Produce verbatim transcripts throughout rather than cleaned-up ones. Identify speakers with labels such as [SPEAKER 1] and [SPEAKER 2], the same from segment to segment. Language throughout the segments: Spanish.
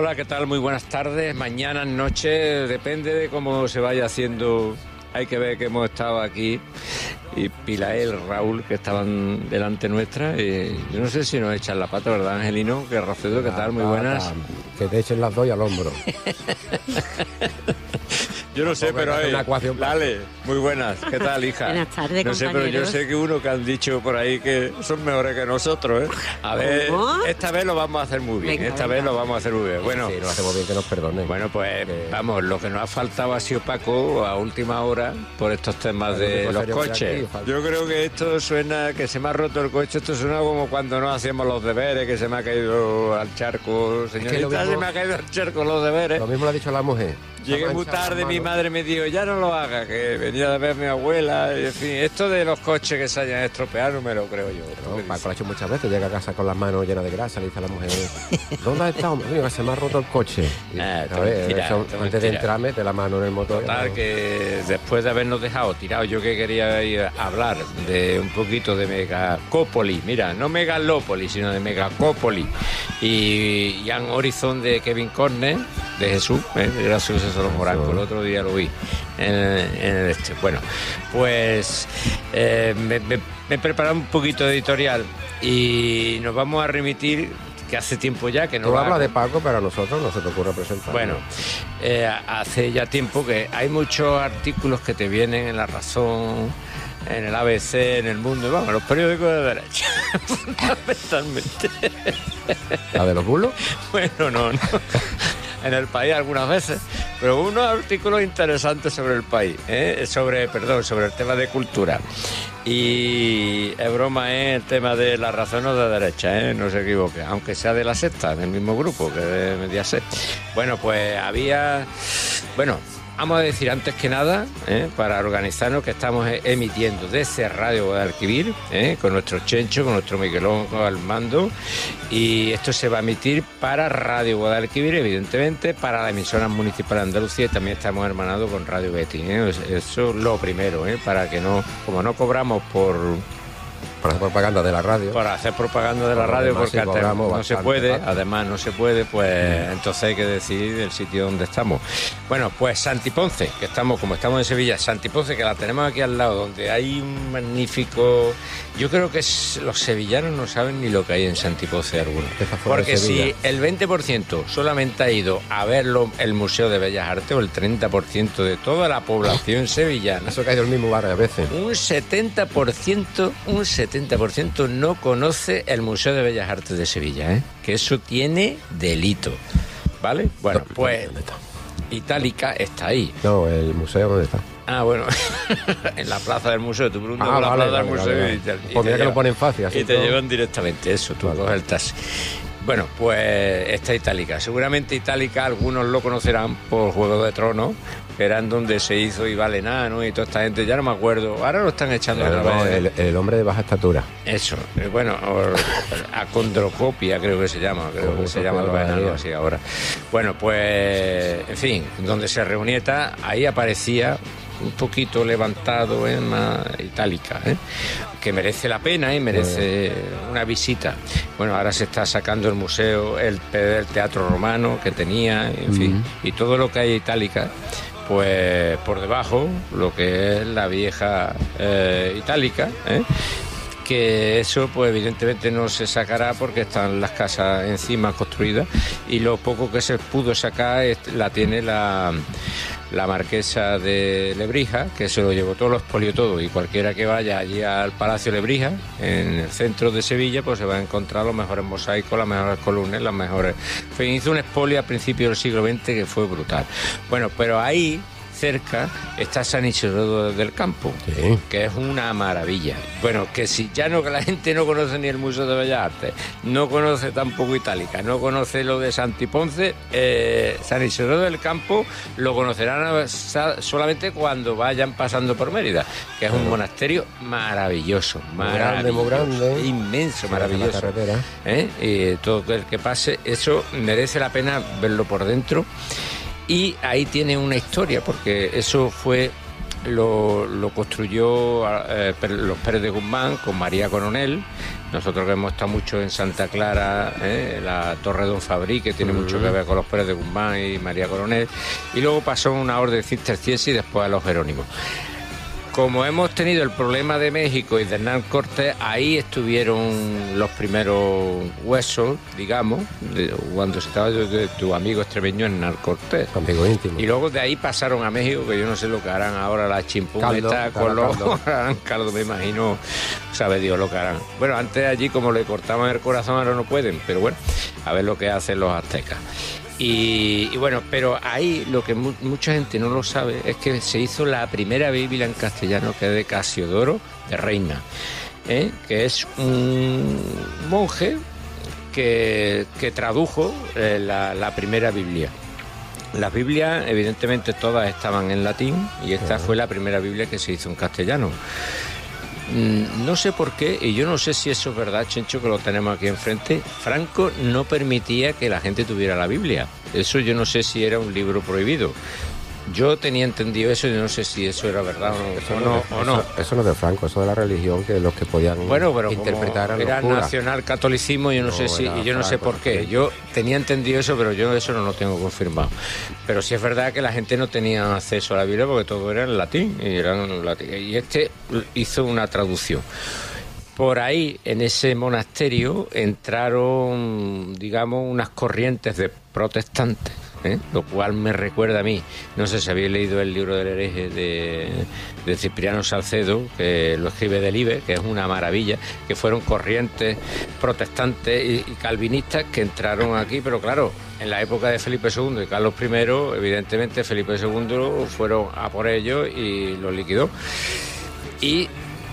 [SPEAKER 1] Hola, ¿qué tal? Muy buenas tardes, mañana, noche, depende de cómo se vaya haciendo. Hay que ver que hemos estado aquí y Pilael, Raúl, que estaban delante nuestra, y yo no sé si nos echan la pata, ¿verdad, Angelino? Que Racedo, ¿qué tal? Muy buenas.
[SPEAKER 2] Que te echen las dos y al hombro.
[SPEAKER 1] Yo no sé, pero hay... Dale, muy buenas. ¿Qué tal, hija?
[SPEAKER 3] Buenas tardes,
[SPEAKER 1] No sé, pero yo sé que uno que han dicho por ahí que son mejores que nosotros, ¿eh? A ver,
[SPEAKER 3] ¿Cómo?
[SPEAKER 1] esta vez lo vamos a hacer muy bien.
[SPEAKER 3] Venga,
[SPEAKER 1] esta
[SPEAKER 3] venga.
[SPEAKER 1] vez lo vamos a hacer muy bien. Bueno,
[SPEAKER 2] Sí, lo hacemos bien, que nos perdonen.
[SPEAKER 1] bueno, pues
[SPEAKER 2] Que-
[SPEAKER 1] vamos, lo que nos ha faltado ha sido Paco a última hora por estos temas
[SPEAKER 2] El
[SPEAKER 1] de
[SPEAKER 2] único
[SPEAKER 1] los
[SPEAKER 2] serio que hay
[SPEAKER 1] coches.
[SPEAKER 2] aquí, falta-
[SPEAKER 1] Yo creo que esto suena, que se me ha roto el coche, esto suena como cuando no hacíamos los deberes, que se me ha caído al charco. Señorita,
[SPEAKER 2] lo mismo-
[SPEAKER 1] se me ha caído al charco los deberes.
[SPEAKER 2] Lo mismo lo ha dicho la mujer.
[SPEAKER 1] Llegué
[SPEAKER 2] Se ha
[SPEAKER 1] muy
[SPEAKER 2] manchado
[SPEAKER 1] tarde,
[SPEAKER 2] las
[SPEAKER 1] mi
[SPEAKER 2] manos.
[SPEAKER 1] madre me dijo, ya no lo haga, que venía de ver a mi abuela, y en fin, esto de los coches que se hayan estropeado no me lo creo yo. ¿Tú
[SPEAKER 2] No,
[SPEAKER 1] qué
[SPEAKER 2] Paco
[SPEAKER 1] dices?
[SPEAKER 2] lo ha hecho muchas veces, llega a casa con las manos llenas de grasa, le dice a la mujer, ¿dónde has estado? Mira, se me ha roto el coche. Y,
[SPEAKER 1] Ah,
[SPEAKER 2] a
[SPEAKER 1] esto
[SPEAKER 2] ver,
[SPEAKER 1] es mentira,
[SPEAKER 2] eso,
[SPEAKER 1] esto es
[SPEAKER 2] antes de
[SPEAKER 1] mentira.
[SPEAKER 2] entrar, mete la mano en el motor.
[SPEAKER 1] Total, que después de habernos dejado tirados, yo que quería ir a hablar de un poquito de Megacópoli, mira, no Megalópoli, sino de Megacópoli, y Jan Horizon de Kevin Corner, de Jesús, ¿eh? Gracias a los Morancos, el otro día lo vi en, en el este. Bueno, pues eh, me, me- me he preparado un poquito de editorial y nos vamos a remitir, que hace tiempo ya que no
[SPEAKER 2] Tú
[SPEAKER 1] lo
[SPEAKER 2] hablas
[SPEAKER 1] hago.
[SPEAKER 2] de Paco, pero a nosotros no se te ocurre presentar.
[SPEAKER 1] Bueno, eh, hace ya tiempo que hay muchos artículos que te vienen en La Razón, en el A B C, en El Mundo, y vamos, los periódicos de derecha, fundamentalmente.
[SPEAKER 2] ¿La de los bulos?
[SPEAKER 1] Bueno, no, no. En El País algunas veces, pero unos artículos interesantes sobre el país, ¿eh? sobre, perdón, sobre el tema de cultura. Y es broma, ¿eh? El tema de La Razón o de derecha, ¿eh? No se equivoque, aunque sea de La Sexta, del mismo grupo que de Mediaset. Bueno, pues había, bueno, vamos a decir antes que nada, ¿eh? para organizarnos, que estamos eh, emitiendo desde Radio Guadalquivir, ¿eh? con nuestro Chencho, con nuestro Miguelón al mando, y esto se va a emitir para Radio Guadalquivir, evidentemente, para la emisora municipal de Andalucía, y también estamos hermanados con Radio Betis, ¿eh? Eso es lo primero, ¿eh? para que no, como no cobramos por...
[SPEAKER 2] Para hacer propaganda de la radio.
[SPEAKER 1] Para hacer propaganda de la
[SPEAKER 2] Por lo
[SPEAKER 1] radio,
[SPEAKER 2] demás,
[SPEAKER 1] porque
[SPEAKER 2] sí,
[SPEAKER 1] antes
[SPEAKER 2] cobramos
[SPEAKER 1] no se
[SPEAKER 2] bastante,
[SPEAKER 1] puede,
[SPEAKER 2] Paco.
[SPEAKER 1] además no se puede, pues entonces hay que decidir el sitio donde estamos. Bueno, pues Santi Ponce, que estamos, como estamos en Sevilla, Santi Ponce, que la tenemos aquí al lado, donde hay un magnífico... Yo creo que es- los sevillanos no saben ni lo que hay en Santi Ponce alguno.
[SPEAKER 2] Está fuera de
[SPEAKER 1] Porque si
[SPEAKER 2] Sevilla.
[SPEAKER 1] el veinte por ciento solamente ha ido a verlo el Museo de Bellas Artes, o el treinta por ciento de toda la población sevillana,
[SPEAKER 2] Eso que ha ido el mismo bar a veces.
[SPEAKER 1] un setenta por ciento, un setenta por ciento no conoce el Museo de Bellas Artes de Sevilla, ¿eh? Que eso tiene delito, ¿vale? Bueno, pues
[SPEAKER 2] ¿Dónde está?
[SPEAKER 1] Itálica está ahí.
[SPEAKER 2] No, el museo, ¿dónde está?
[SPEAKER 1] Ah, bueno, en la plaza del museo, tú preguntas
[SPEAKER 2] Ah,
[SPEAKER 1] por la
[SPEAKER 2] vale,
[SPEAKER 1] plaza
[SPEAKER 2] vale,
[SPEAKER 1] del
[SPEAKER 2] vale,
[SPEAKER 1] museo
[SPEAKER 2] vale.
[SPEAKER 1] y te, y
[SPEAKER 2] Pues
[SPEAKER 1] te
[SPEAKER 2] mira que lo
[SPEAKER 1] llevan-
[SPEAKER 2] ponen fácil, así
[SPEAKER 1] y te
[SPEAKER 2] todo.
[SPEAKER 1] llevan directamente, eso, tú
[SPEAKER 2] Vale.
[SPEAKER 1] coges el taxi. Bueno, pues está Itálica. Seguramente Itálica algunos lo conocerán por Juego de Tronos, que eran donde se hizo Ival Enano y toda esta gente, ya no me acuerdo. Ahora lo están echando otra
[SPEAKER 2] No,
[SPEAKER 1] vez.
[SPEAKER 2] el, el hombre de baja estatura.
[SPEAKER 1] Eso, eh, bueno, o- acondrocopia creo que se llama, creo que se llama
[SPEAKER 2] Acondrocopia,
[SPEAKER 1] algo
[SPEAKER 2] vaya.
[SPEAKER 1] así ahora. Bueno, pues, en fin, donde se reunieta, ahí aparecía un poquito levantado en la Itálica, ¿eh? que merece la pena y merece una visita. Bueno, ahora se está sacando el museo, el, el teatro romano que tenía, en fin, y todo lo que hay Itálica. Pues por debajo, lo que es la vieja eh, Itálica, ¿eh? que eso pues evidentemente no se sacará porque están las casas encima construidas, y lo poco que se pudo sacar es- la tiene la, la marquesa de Lebrija, que se lo llevó todo, lo expolió todo, y cualquiera que vaya allí al Palacio Lebrija, en el centro de Sevilla, pues se va a encontrar los mejores mosaicos, las mejores columnas, las mejores... Fue, hizo un expolio a principios del siglo veinte que fue brutal. Bueno, pero ahí cerca está San Isidro del Campo,
[SPEAKER 2] Sí.
[SPEAKER 1] que es una maravilla. Bueno, que si ya no, que la gente no conoce ni el Museo de Bellas Artes, no conoce tampoco Itálica, no conoce lo de Santi Ponce, eh, San Isidro del Campo lo conocerán sa- solamente cuando vayan pasando por Mérida, que es un monasterio maravilloso,
[SPEAKER 2] Muy grande, muy
[SPEAKER 1] maravilloso,
[SPEAKER 2] grande.
[SPEAKER 1] inmenso,
[SPEAKER 2] En
[SPEAKER 1] maravilloso.
[SPEAKER 2] la carretera.
[SPEAKER 1] ¿Eh? Y todo el que pase, eso merece la pena verlo por dentro. Y ahí tiene una historia, porque eso fue lo, lo construyó eh, los Pérez de Guzmán con María Coronel, Nosotros que hemos estado mucho en Santa Clara, ¿eh? La Torre Don Fabrí, que tiene uh-huh. mucho que ver con los Pérez de Guzmán y María Coronel, y luego pasó una orden cisterciense y después a los Jerónimos. Como hemos tenido el problema de México y de Hernán Cortés, ahí estuvieron los primeros huesos, digamos, de, cuando se estaba de, de tu amigo extremeño Hernán Cortés.
[SPEAKER 2] Amigo íntimo.
[SPEAKER 1] Y luego de ahí pasaron a México, que yo no sé lo que harán ahora las chimpumetas con los... Caldo. caldo, me imagino, sabe Dios lo que harán. Bueno, antes allí como le cortaban el corazón, ahora no pueden, pero bueno, a ver lo que hacen los aztecas. Y, y bueno, pero ahí lo que mu- mucha gente no lo sabe es que se hizo la primera Biblia en castellano, que es de Casiodoro de Reina, ¿eh? que es un monje que, que tradujo eh, la, la primera Biblia. Las Biblias, evidentemente, todas estaban en latín y esta uh-huh. fue la primera Biblia que se hizo en castellano. No sé por qué, y yo no sé si eso es verdad, Chencho, que lo tenemos aquí enfrente. Franco no permitía que la gente tuviera la Biblia. Eso yo no sé si era un libro prohibido. Yo tenía entendido eso y no sé si eso era verdad o no.
[SPEAKER 2] Eso,
[SPEAKER 1] o
[SPEAKER 2] no,
[SPEAKER 1] no,
[SPEAKER 2] eso,
[SPEAKER 1] o no.
[SPEAKER 2] eso no es de Franco, eso de la religión, que los que podían
[SPEAKER 1] bueno, pero
[SPEAKER 2] interpretar
[SPEAKER 1] como era nacional catolicismo, yo no, no sé si, y yo no sé por qué. Yo tenía entendido eso, pero yo eso no lo tengo confirmado. Pero sí es verdad que la gente no tenía acceso a la Biblia porque todo era en latín y eran en latín. Y este hizo una traducción. Por ahí, en ese monasterio, entraron, digamos, unas corrientes de protestantes, ¿eh? Lo cual me recuerda a mí, no sé si habéis leído el libro del hereje de, de Cipriano Salcedo, que lo escribe Delibes, que es una maravilla, que fueron corrientes protestantes y, y calvinistas que entraron aquí, pero claro, en la época de Felipe segundo y Carlos primero, evidentemente Felipe segundo fueron a por ellos y los liquidó. Y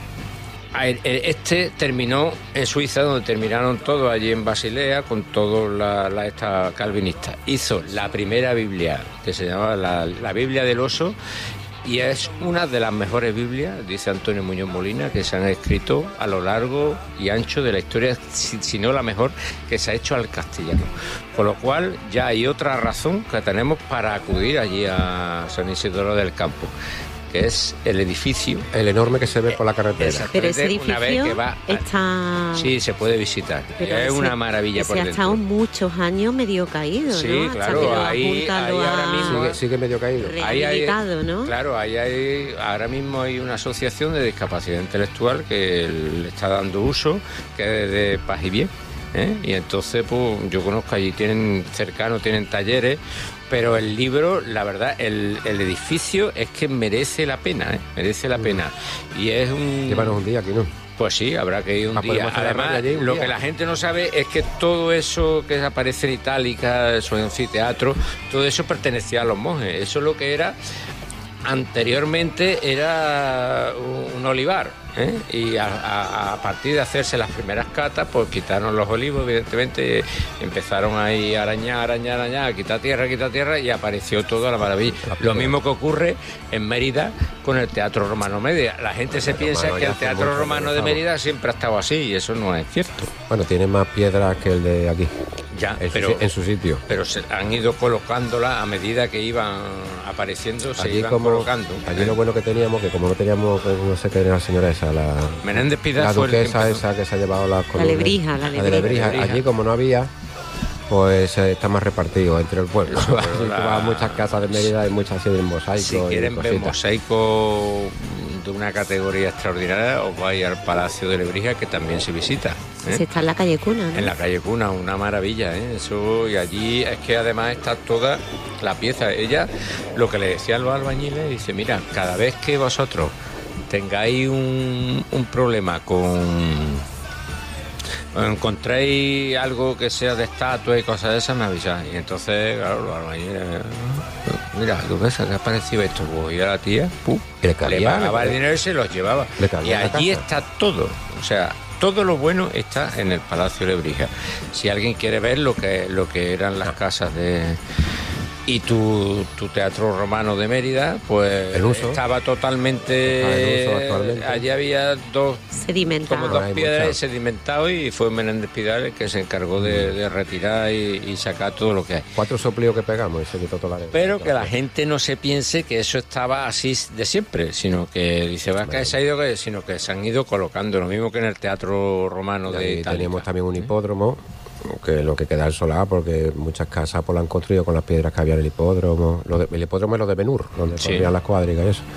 [SPEAKER 1] este terminó en Suiza, donde terminaron todos allí en Basilea, con todos la, la, esta calvinistas. Hizo la primera Biblia, que se llamaba la, la Biblia del Oso, y es una de las mejores Biblias, dice Antonio Muñoz Molina, que se han escrito a lo largo y ancho de la historia, si, si no la mejor, que se ha hecho al castellano. Con lo cual ya hay otra razón que tenemos para acudir allí a San Isidoro del Campo, que es el edificio.
[SPEAKER 2] El enorme que se ve por la carretera.
[SPEAKER 3] Pero ese edificio
[SPEAKER 1] una vez que va a...
[SPEAKER 3] está...
[SPEAKER 1] Sí, se puede visitar. Pero es ese, una maravilla por
[SPEAKER 3] dentro. Se ha estado muchos años medio caído,
[SPEAKER 1] sí,
[SPEAKER 3] ¿no?
[SPEAKER 1] Hasta claro, que lo ahí, ahí ahora mismo...
[SPEAKER 2] Sigue, sigue medio caído.
[SPEAKER 3] Rehabilitado, ¿no?
[SPEAKER 1] Claro, ahí hay, ahora mismo hay una asociación de discapacidad intelectual que le está dando uso, que es de Paz y Bien. ¿Eh? Y entonces, pues, yo conozco allí, tienen cercanos, tienen talleres, pero el libro, la verdad, el, el edificio es que merece la pena, ¿eh? Merece la pena. Y es un...
[SPEAKER 2] Llévanos un día aquí, ¿no?
[SPEAKER 1] Pues sí, habrá que ir un
[SPEAKER 2] ah,
[SPEAKER 1] día. Además, un lo día. Que la gente no sabe es que todo eso que aparece en Itálica, su anfiteatro, todo eso pertenecía a los monjes. Eso es lo que era... Anteriormente era un olivar, ¿eh? Y a, a, a partir de hacerse las primeras catas, pues quitaron los olivos, evidentemente, empezaron ahí a arañar, arañar, arañar, a quitar tierra, quitar tierra, y apareció todo a la maravilla. Lo mismo que ocurre en Mérida con el Teatro Romano Mérida. La gente se piensa que el Teatro Romano de Mérida siempre ha estado así, y eso no es cierto.
[SPEAKER 2] Bueno, tiene más piedras que el de aquí.
[SPEAKER 1] Ya,
[SPEAKER 2] en,
[SPEAKER 1] pero,
[SPEAKER 2] su, en su sitio.
[SPEAKER 1] Pero se han ido colocándola a medida que iban apareciendo, se
[SPEAKER 2] allí
[SPEAKER 1] iban
[SPEAKER 2] como,
[SPEAKER 1] colocando.
[SPEAKER 2] Allí ¿eh? Lo bueno que teníamos, que como no teníamos, no sé qué era la señora esa, la...
[SPEAKER 1] Menéndez Pidal,
[SPEAKER 2] la duquesa esa que se ha llevado las
[SPEAKER 3] columnas. La lebrija, la lebrija.
[SPEAKER 2] La lebrija. Allí como no había, pues eh, está más repartido entre el pueblo. La... muchas casas de Mérida y muchas así de mosaico.
[SPEAKER 1] Si quieren ver mosaico de una categoría extraordinaria, os vais al Palacio de Lebrija, que también se visita, ¿eh?
[SPEAKER 3] Se está en la calle Cuna, ¿no?
[SPEAKER 1] En la calle Cuna, una maravilla, ¿eh? Eso, y allí es que además está toda la pieza. Ella, lo que le decían los albañiles, dice, mira, cada vez que vosotros tengáis un, un problema con... o encontréis algo que sea de estatua y cosas de esas, me avisáis. Y entonces, claro, los albañiles, mira, ¿qué pasa? ¿Qué ha parecido esto? Pues ya la tía, ¡pum!,
[SPEAKER 2] le,
[SPEAKER 1] le pagaba el dinero y se los llevaba. Y allí está todo, o sea, todo lo bueno está en el Palacio de Lebrija. Si alguien quiere ver lo que, lo que eran las casas de... Y tu, tu Teatro Romano de Mérida, pues
[SPEAKER 2] el uso.
[SPEAKER 1] estaba totalmente...
[SPEAKER 2] Está en uso actualmente.
[SPEAKER 1] Allí había dos,
[SPEAKER 3] Sedimentado.
[SPEAKER 1] como dos
[SPEAKER 2] Hay
[SPEAKER 1] piedras
[SPEAKER 2] muchas.
[SPEAKER 1] sedimentados y fue Menéndez Pidal el que se encargó de, de retirar y, y sacar todo lo que hay.
[SPEAKER 2] Cuatro soplíos que pegamos y se quitó toda la arena.
[SPEAKER 1] Pero que la gente no se piense que eso estaba así de siempre, sino que dice, va que se ha ido, sino que se han ido colocando, lo mismo que en el Teatro Romano
[SPEAKER 2] Y
[SPEAKER 1] de
[SPEAKER 2] ahí
[SPEAKER 1] Itálica.
[SPEAKER 2] teníamos también un hipódromo, que lo que queda es solar, porque muchas casas pues, la han construido con las piedras que había en el hipódromo. Lo de- el hipódromo es lo de Benur, donde
[SPEAKER 1] Sí.
[SPEAKER 2] corrían las cuadrigas y eso.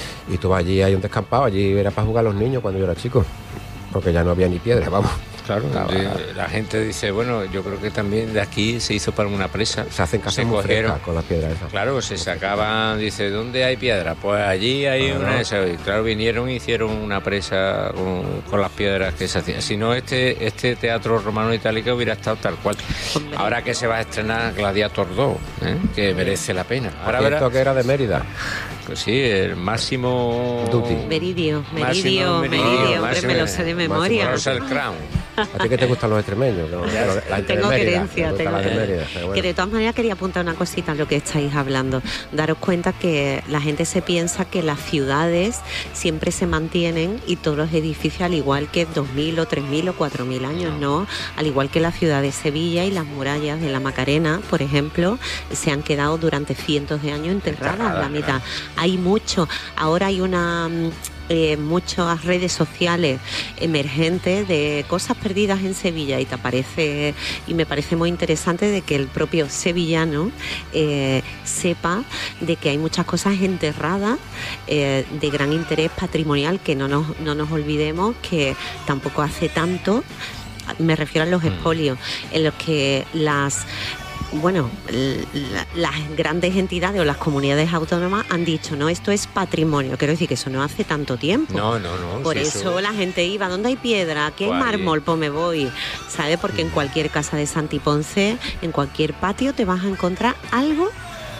[SPEAKER 2] Y tú vas allí, hay un descampado, allí era para jugar los niños cuando yo era chico, porque ya no había ni piedra, vamos.
[SPEAKER 1] Claro,
[SPEAKER 2] Estaba-
[SPEAKER 1] de- la gente dice, bueno, yo creo que también de aquí se hizo para una presa.
[SPEAKER 2] Se hacen casas
[SPEAKER 1] Se
[SPEAKER 2] muy
[SPEAKER 1] cogieron,
[SPEAKER 2] frescas con las piedras esas.
[SPEAKER 1] claro, se sacaban, dice, ¿dónde hay piedra? Pues allí hay
[SPEAKER 2] Claro.
[SPEAKER 1] una de esas. Y claro, vinieron y hicieron una presa con, con las piedras que se hacían. Si no, este, este Teatro Romano Itálico hubiera estado tal cual.
[SPEAKER 3] Hombre.
[SPEAKER 1] Ahora que se va a estrenar Gladiator dos, ¿eh? Que merece la pena. Ahora
[SPEAKER 2] Esto
[SPEAKER 1] verás,
[SPEAKER 2] que era de Mérida.
[SPEAKER 1] pues sí, el máximo...
[SPEAKER 2] Duty.
[SPEAKER 3] Meridio,
[SPEAKER 1] Máximo
[SPEAKER 3] Meridio, Meridio, hombre,
[SPEAKER 1] máximo-
[SPEAKER 3] me lo sé de
[SPEAKER 2] máximo
[SPEAKER 3] memoria.
[SPEAKER 1] Russell Crown.
[SPEAKER 2] ¿A ti qué te gustan los extremeños? No, pero la gente de
[SPEAKER 3] Tengo
[SPEAKER 2] Mérida,
[SPEAKER 3] querencia,
[SPEAKER 2] me gusta
[SPEAKER 3] tengo
[SPEAKER 2] la de
[SPEAKER 3] querencia.
[SPEAKER 2] Mérida, pero bueno.
[SPEAKER 3] Que de todas maneras quería apuntar una cosita a lo que estáis hablando. Daros cuenta que la gente se piensa que las ciudades siempre se mantienen y todos los edificios al igual que dos mil o tres mil o cuatro mil años, ¿no? Al igual que la ciudad de Sevilla y las murallas de la Macarena, por ejemplo, se han quedado durante cientos de años enterradas
[SPEAKER 1] Enterradas,
[SPEAKER 3] la mitad. Hay mucho. Ahora hay una... mm, eh, muchas redes sociales emergentes de cosas perdidas en Sevilla y te aparece y me parece muy interesante de que el propio sevillano eh, sepa de que hay muchas cosas enterradas eh, de gran interés patrimonial, que no nos, no nos olvidemos que tampoco hace tanto, me refiero a los expolios, en los que las bueno, la, las grandes entidades o las comunidades autónomas han dicho, no, esto es patrimonio. Quiero decir que eso no hace tanto tiempo.
[SPEAKER 1] No, no, no.
[SPEAKER 3] Por
[SPEAKER 1] sí,
[SPEAKER 3] eso, la gente iba, ¿dónde hay piedra? Aquí hay
[SPEAKER 1] Pues ahí.
[SPEAKER 3] mármol, pues me voy. ¿Sabes? Porque en cualquier casa de Santiponce, en cualquier patio, te vas a encontrar algo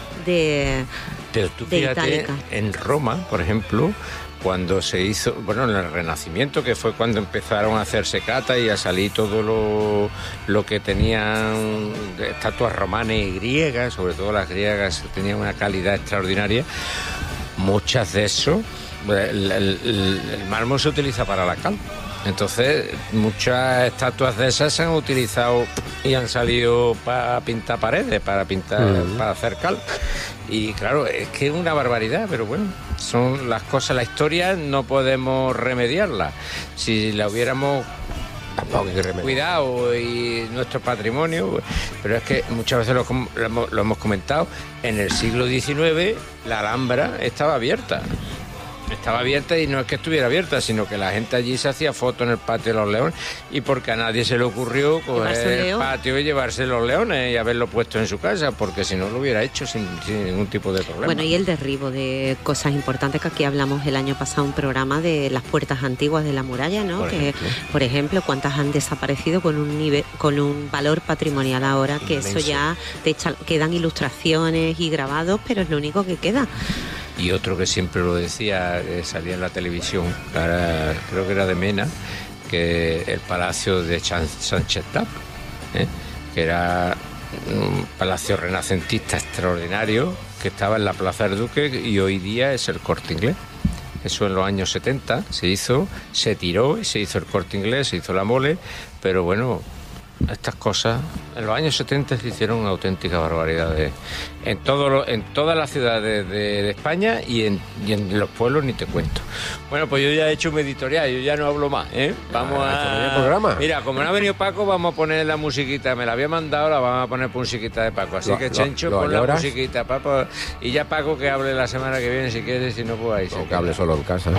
[SPEAKER 3] de...
[SPEAKER 1] Pero tú
[SPEAKER 3] de
[SPEAKER 1] fíjate,
[SPEAKER 3] Itálica.
[SPEAKER 1] en Roma, por ejemplo, cuando se hizo, bueno, en el Renacimiento, que fue cuando empezaron a hacerse cata y a salir todo lo, lo que tenían de estatuas romanas y griegas, sobre todo las griegas tenían una calidad extraordinaria, muchas de eso, el, el- el- el mármol se utiliza para la cal. Entonces, muchas estatuas de esas se han utilizado y han salido para pintar paredes, para pintar,
[SPEAKER 2] Mm.
[SPEAKER 1] para hacer cal. Y claro, es que es una barbaridad, pero bueno, son las cosas, la historia no podemos remediarla. Si la hubiéramos
[SPEAKER 2] Tampoco hay que remediar.
[SPEAKER 1] cuidado y nuestro patrimonio, pero es que muchas veces lo, com- lo hemos, lo hemos comentado, en el siglo diecinueve la Alhambra estaba abierta. Estaba abierta y no es que estuviera abierta, sino que la gente allí se hacía fotos en el patio de los leones y porque a nadie se le ocurrió
[SPEAKER 3] Llevarse un
[SPEAKER 1] coger el
[SPEAKER 3] león.
[SPEAKER 1] patio y llevarse los leones y haberlo puesto en su casa, porque si no lo hubiera hecho sin, sin ningún tipo de problema.
[SPEAKER 3] Bueno, y el derribo de cosas importantes, que aquí hablamos el año pasado un programa de las puertas antiguas de la muralla, ¿no?
[SPEAKER 1] Por
[SPEAKER 3] que,
[SPEAKER 1] ejemplo.
[SPEAKER 3] por ejemplo, cuántas han desaparecido con un nivel, con un valor patrimonial ahora, que eso
[SPEAKER 1] Inmenso.
[SPEAKER 3] ya te echa- quedan ilustraciones y grabados, pero es lo único que queda.
[SPEAKER 1] Y otro que siempre lo decía, que salía en la televisión, era- creo que era de Mena, que el palacio de Chan- Sánchez Tap, ¿eh? que era un palacio renacentista extraordinario, que estaba en la Plaza del Duque y hoy día es el Corte Inglés. Eso en los años setenta se hizo, se tiró y se hizo el Corte Inglés, se hizo la Mole, pero bueno, estas cosas en los años setenta se hicieron una auténtica barbaridad de- en todo lo- en todas las ciudades de, de España y en, y en los pueblos ni te cuento. Bueno, pues yo ya he hecho un editorial, yo ya no hablo más, ¿eh? Vamos
[SPEAKER 2] Ah, ¿esto no
[SPEAKER 1] a
[SPEAKER 2] es programa?
[SPEAKER 1] Mira, como no ha venido Paco, vamos a poner la musiquita, me la había mandado, la vamos a poner por musiquita de Paco, así
[SPEAKER 2] Lo-
[SPEAKER 1] que
[SPEAKER 2] lo-
[SPEAKER 1] Chencho,
[SPEAKER 2] lo
[SPEAKER 1] pon la
[SPEAKER 2] añoras.
[SPEAKER 1] musiquita, Paco, y ya Paco que hable la semana que viene si quieres, si no pues ahí se
[SPEAKER 2] O que
[SPEAKER 1] queda.
[SPEAKER 2] hable solo en casa.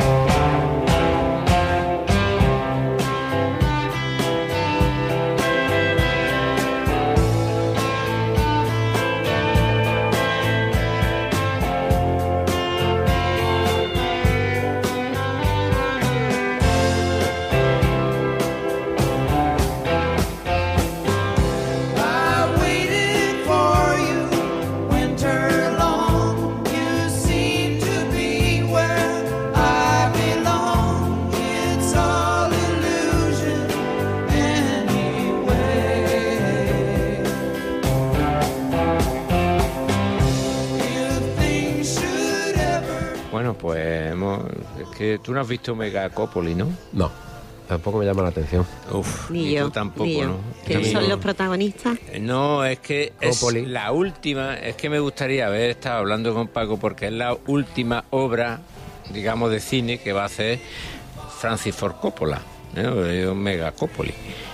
[SPEAKER 4] I waited for you winter long. You seem to be where I belong.
[SPEAKER 1] que tú no has visto Megacópoli, ¿no?
[SPEAKER 2] No, tampoco me llama la atención.
[SPEAKER 1] Uf,
[SPEAKER 3] Ni
[SPEAKER 1] ni
[SPEAKER 3] yo,
[SPEAKER 1] tú tampoco,
[SPEAKER 3] ni yo.
[SPEAKER 1] ¿no?
[SPEAKER 3] ¿Quiénes
[SPEAKER 1] Ni
[SPEAKER 3] son
[SPEAKER 1] yo.
[SPEAKER 3] los protagonistas?
[SPEAKER 1] No, es que es
[SPEAKER 2] Coppola.
[SPEAKER 1] la última, es que me gustaría haber estado hablando con Paco porque es la última obra, digamos, de cine que va a hacer Francis Ford Coppola, ¿no? Es un Megacópoli.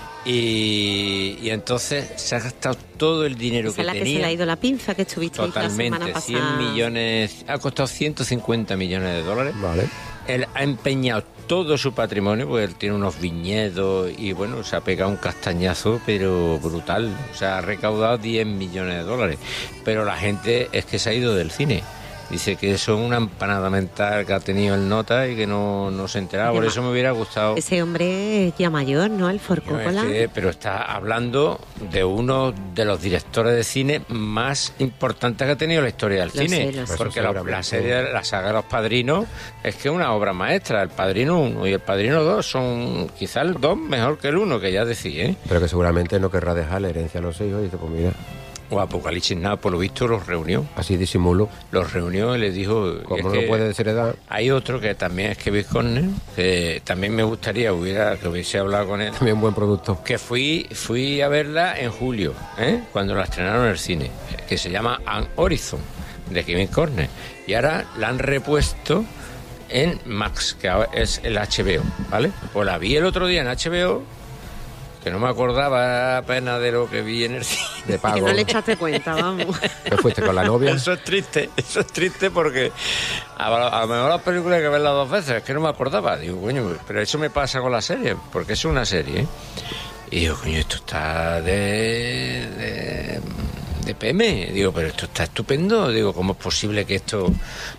[SPEAKER 1] Y, y entonces se ha gastado todo el dinero
[SPEAKER 3] Esa
[SPEAKER 1] que
[SPEAKER 3] es la que
[SPEAKER 1] tenía.
[SPEAKER 3] se le ha ido la pinza que estuviste ahí la semana
[SPEAKER 1] Totalmente,
[SPEAKER 3] pasada.
[SPEAKER 1] cien millones, ha costado ciento cincuenta millones de dólares.
[SPEAKER 2] Vale.
[SPEAKER 1] Él ha empeñado todo su patrimonio, porque él tiene unos viñedos y bueno, se ha pegado un castañazo, pero brutal. O sea, ha recaudado diez millones de dólares. Pero la gente es que se ha ido del cine. Dice que eso es una empanada mental que ha tenido el nota y que no, no se enteraba. Por
[SPEAKER 3] Además,
[SPEAKER 1] eso me hubiera gustado.
[SPEAKER 3] Ese hombre es ya mayor, ¿no? El Ford
[SPEAKER 1] No, es
[SPEAKER 3] Coppola.
[SPEAKER 1] que- pero está hablando de uno de los directores de cine más importantes que ha tenido la historia del
[SPEAKER 3] Lo
[SPEAKER 1] cine.
[SPEAKER 3] sé, lo sé.
[SPEAKER 1] Porque
[SPEAKER 2] Eso
[SPEAKER 1] la,
[SPEAKER 2] seguramente.
[SPEAKER 1] la serie, la saga de Los Padrinos es que es una obra maestra. El Padrino uno y el Padrino dos son quizás el dos mejor que el uno, que ya decía, ¿eh?
[SPEAKER 2] Pero que seguramente no querrá dejar la herencia a los hijos y dice, pues mira,
[SPEAKER 1] O Apocalipsis Now, por lo visto, los reunió.
[SPEAKER 2] así disimulo.
[SPEAKER 1] Los reunió y les dijo... y
[SPEAKER 2] Como
[SPEAKER 1] es
[SPEAKER 2] no
[SPEAKER 1] que
[SPEAKER 2] lo puede desheredar,
[SPEAKER 1] Hay otro que también es Kevin Costner, que también me gustaría hubiera que hubiese hablado con él.
[SPEAKER 2] también buen producto.
[SPEAKER 1] Que fui fui a verla en julio, ¿eh? Cuando la estrenaron en el cine, que se llama An Horizon, de Kevin Costner. Y ahora la han repuesto en Max, que ahora es el H B O, ¿vale? Pues la vi el otro día en H B O, que no me acordaba apenas de lo que vi en el cine.
[SPEAKER 2] De
[SPEAKER 3] Que
[SPEAKER 2] pago.
[SPEAKER 3] no le echaste cuenta, vamos.
[SPEAKER 2] ¿Qué fuiste con la novia?
[SPEAKER 1] Eso es triste, eso es triste porque a, a lo mejor las películas hay que verlas dos veces, es que no me acordaba. Digo, coño, pero eso me pasa con la serie, porque es una serie, ¿eh? Y digo, coño, esto está de, de, de P M. Digo, pero esto está estupendo. Digo, ¿cómo es posible que esto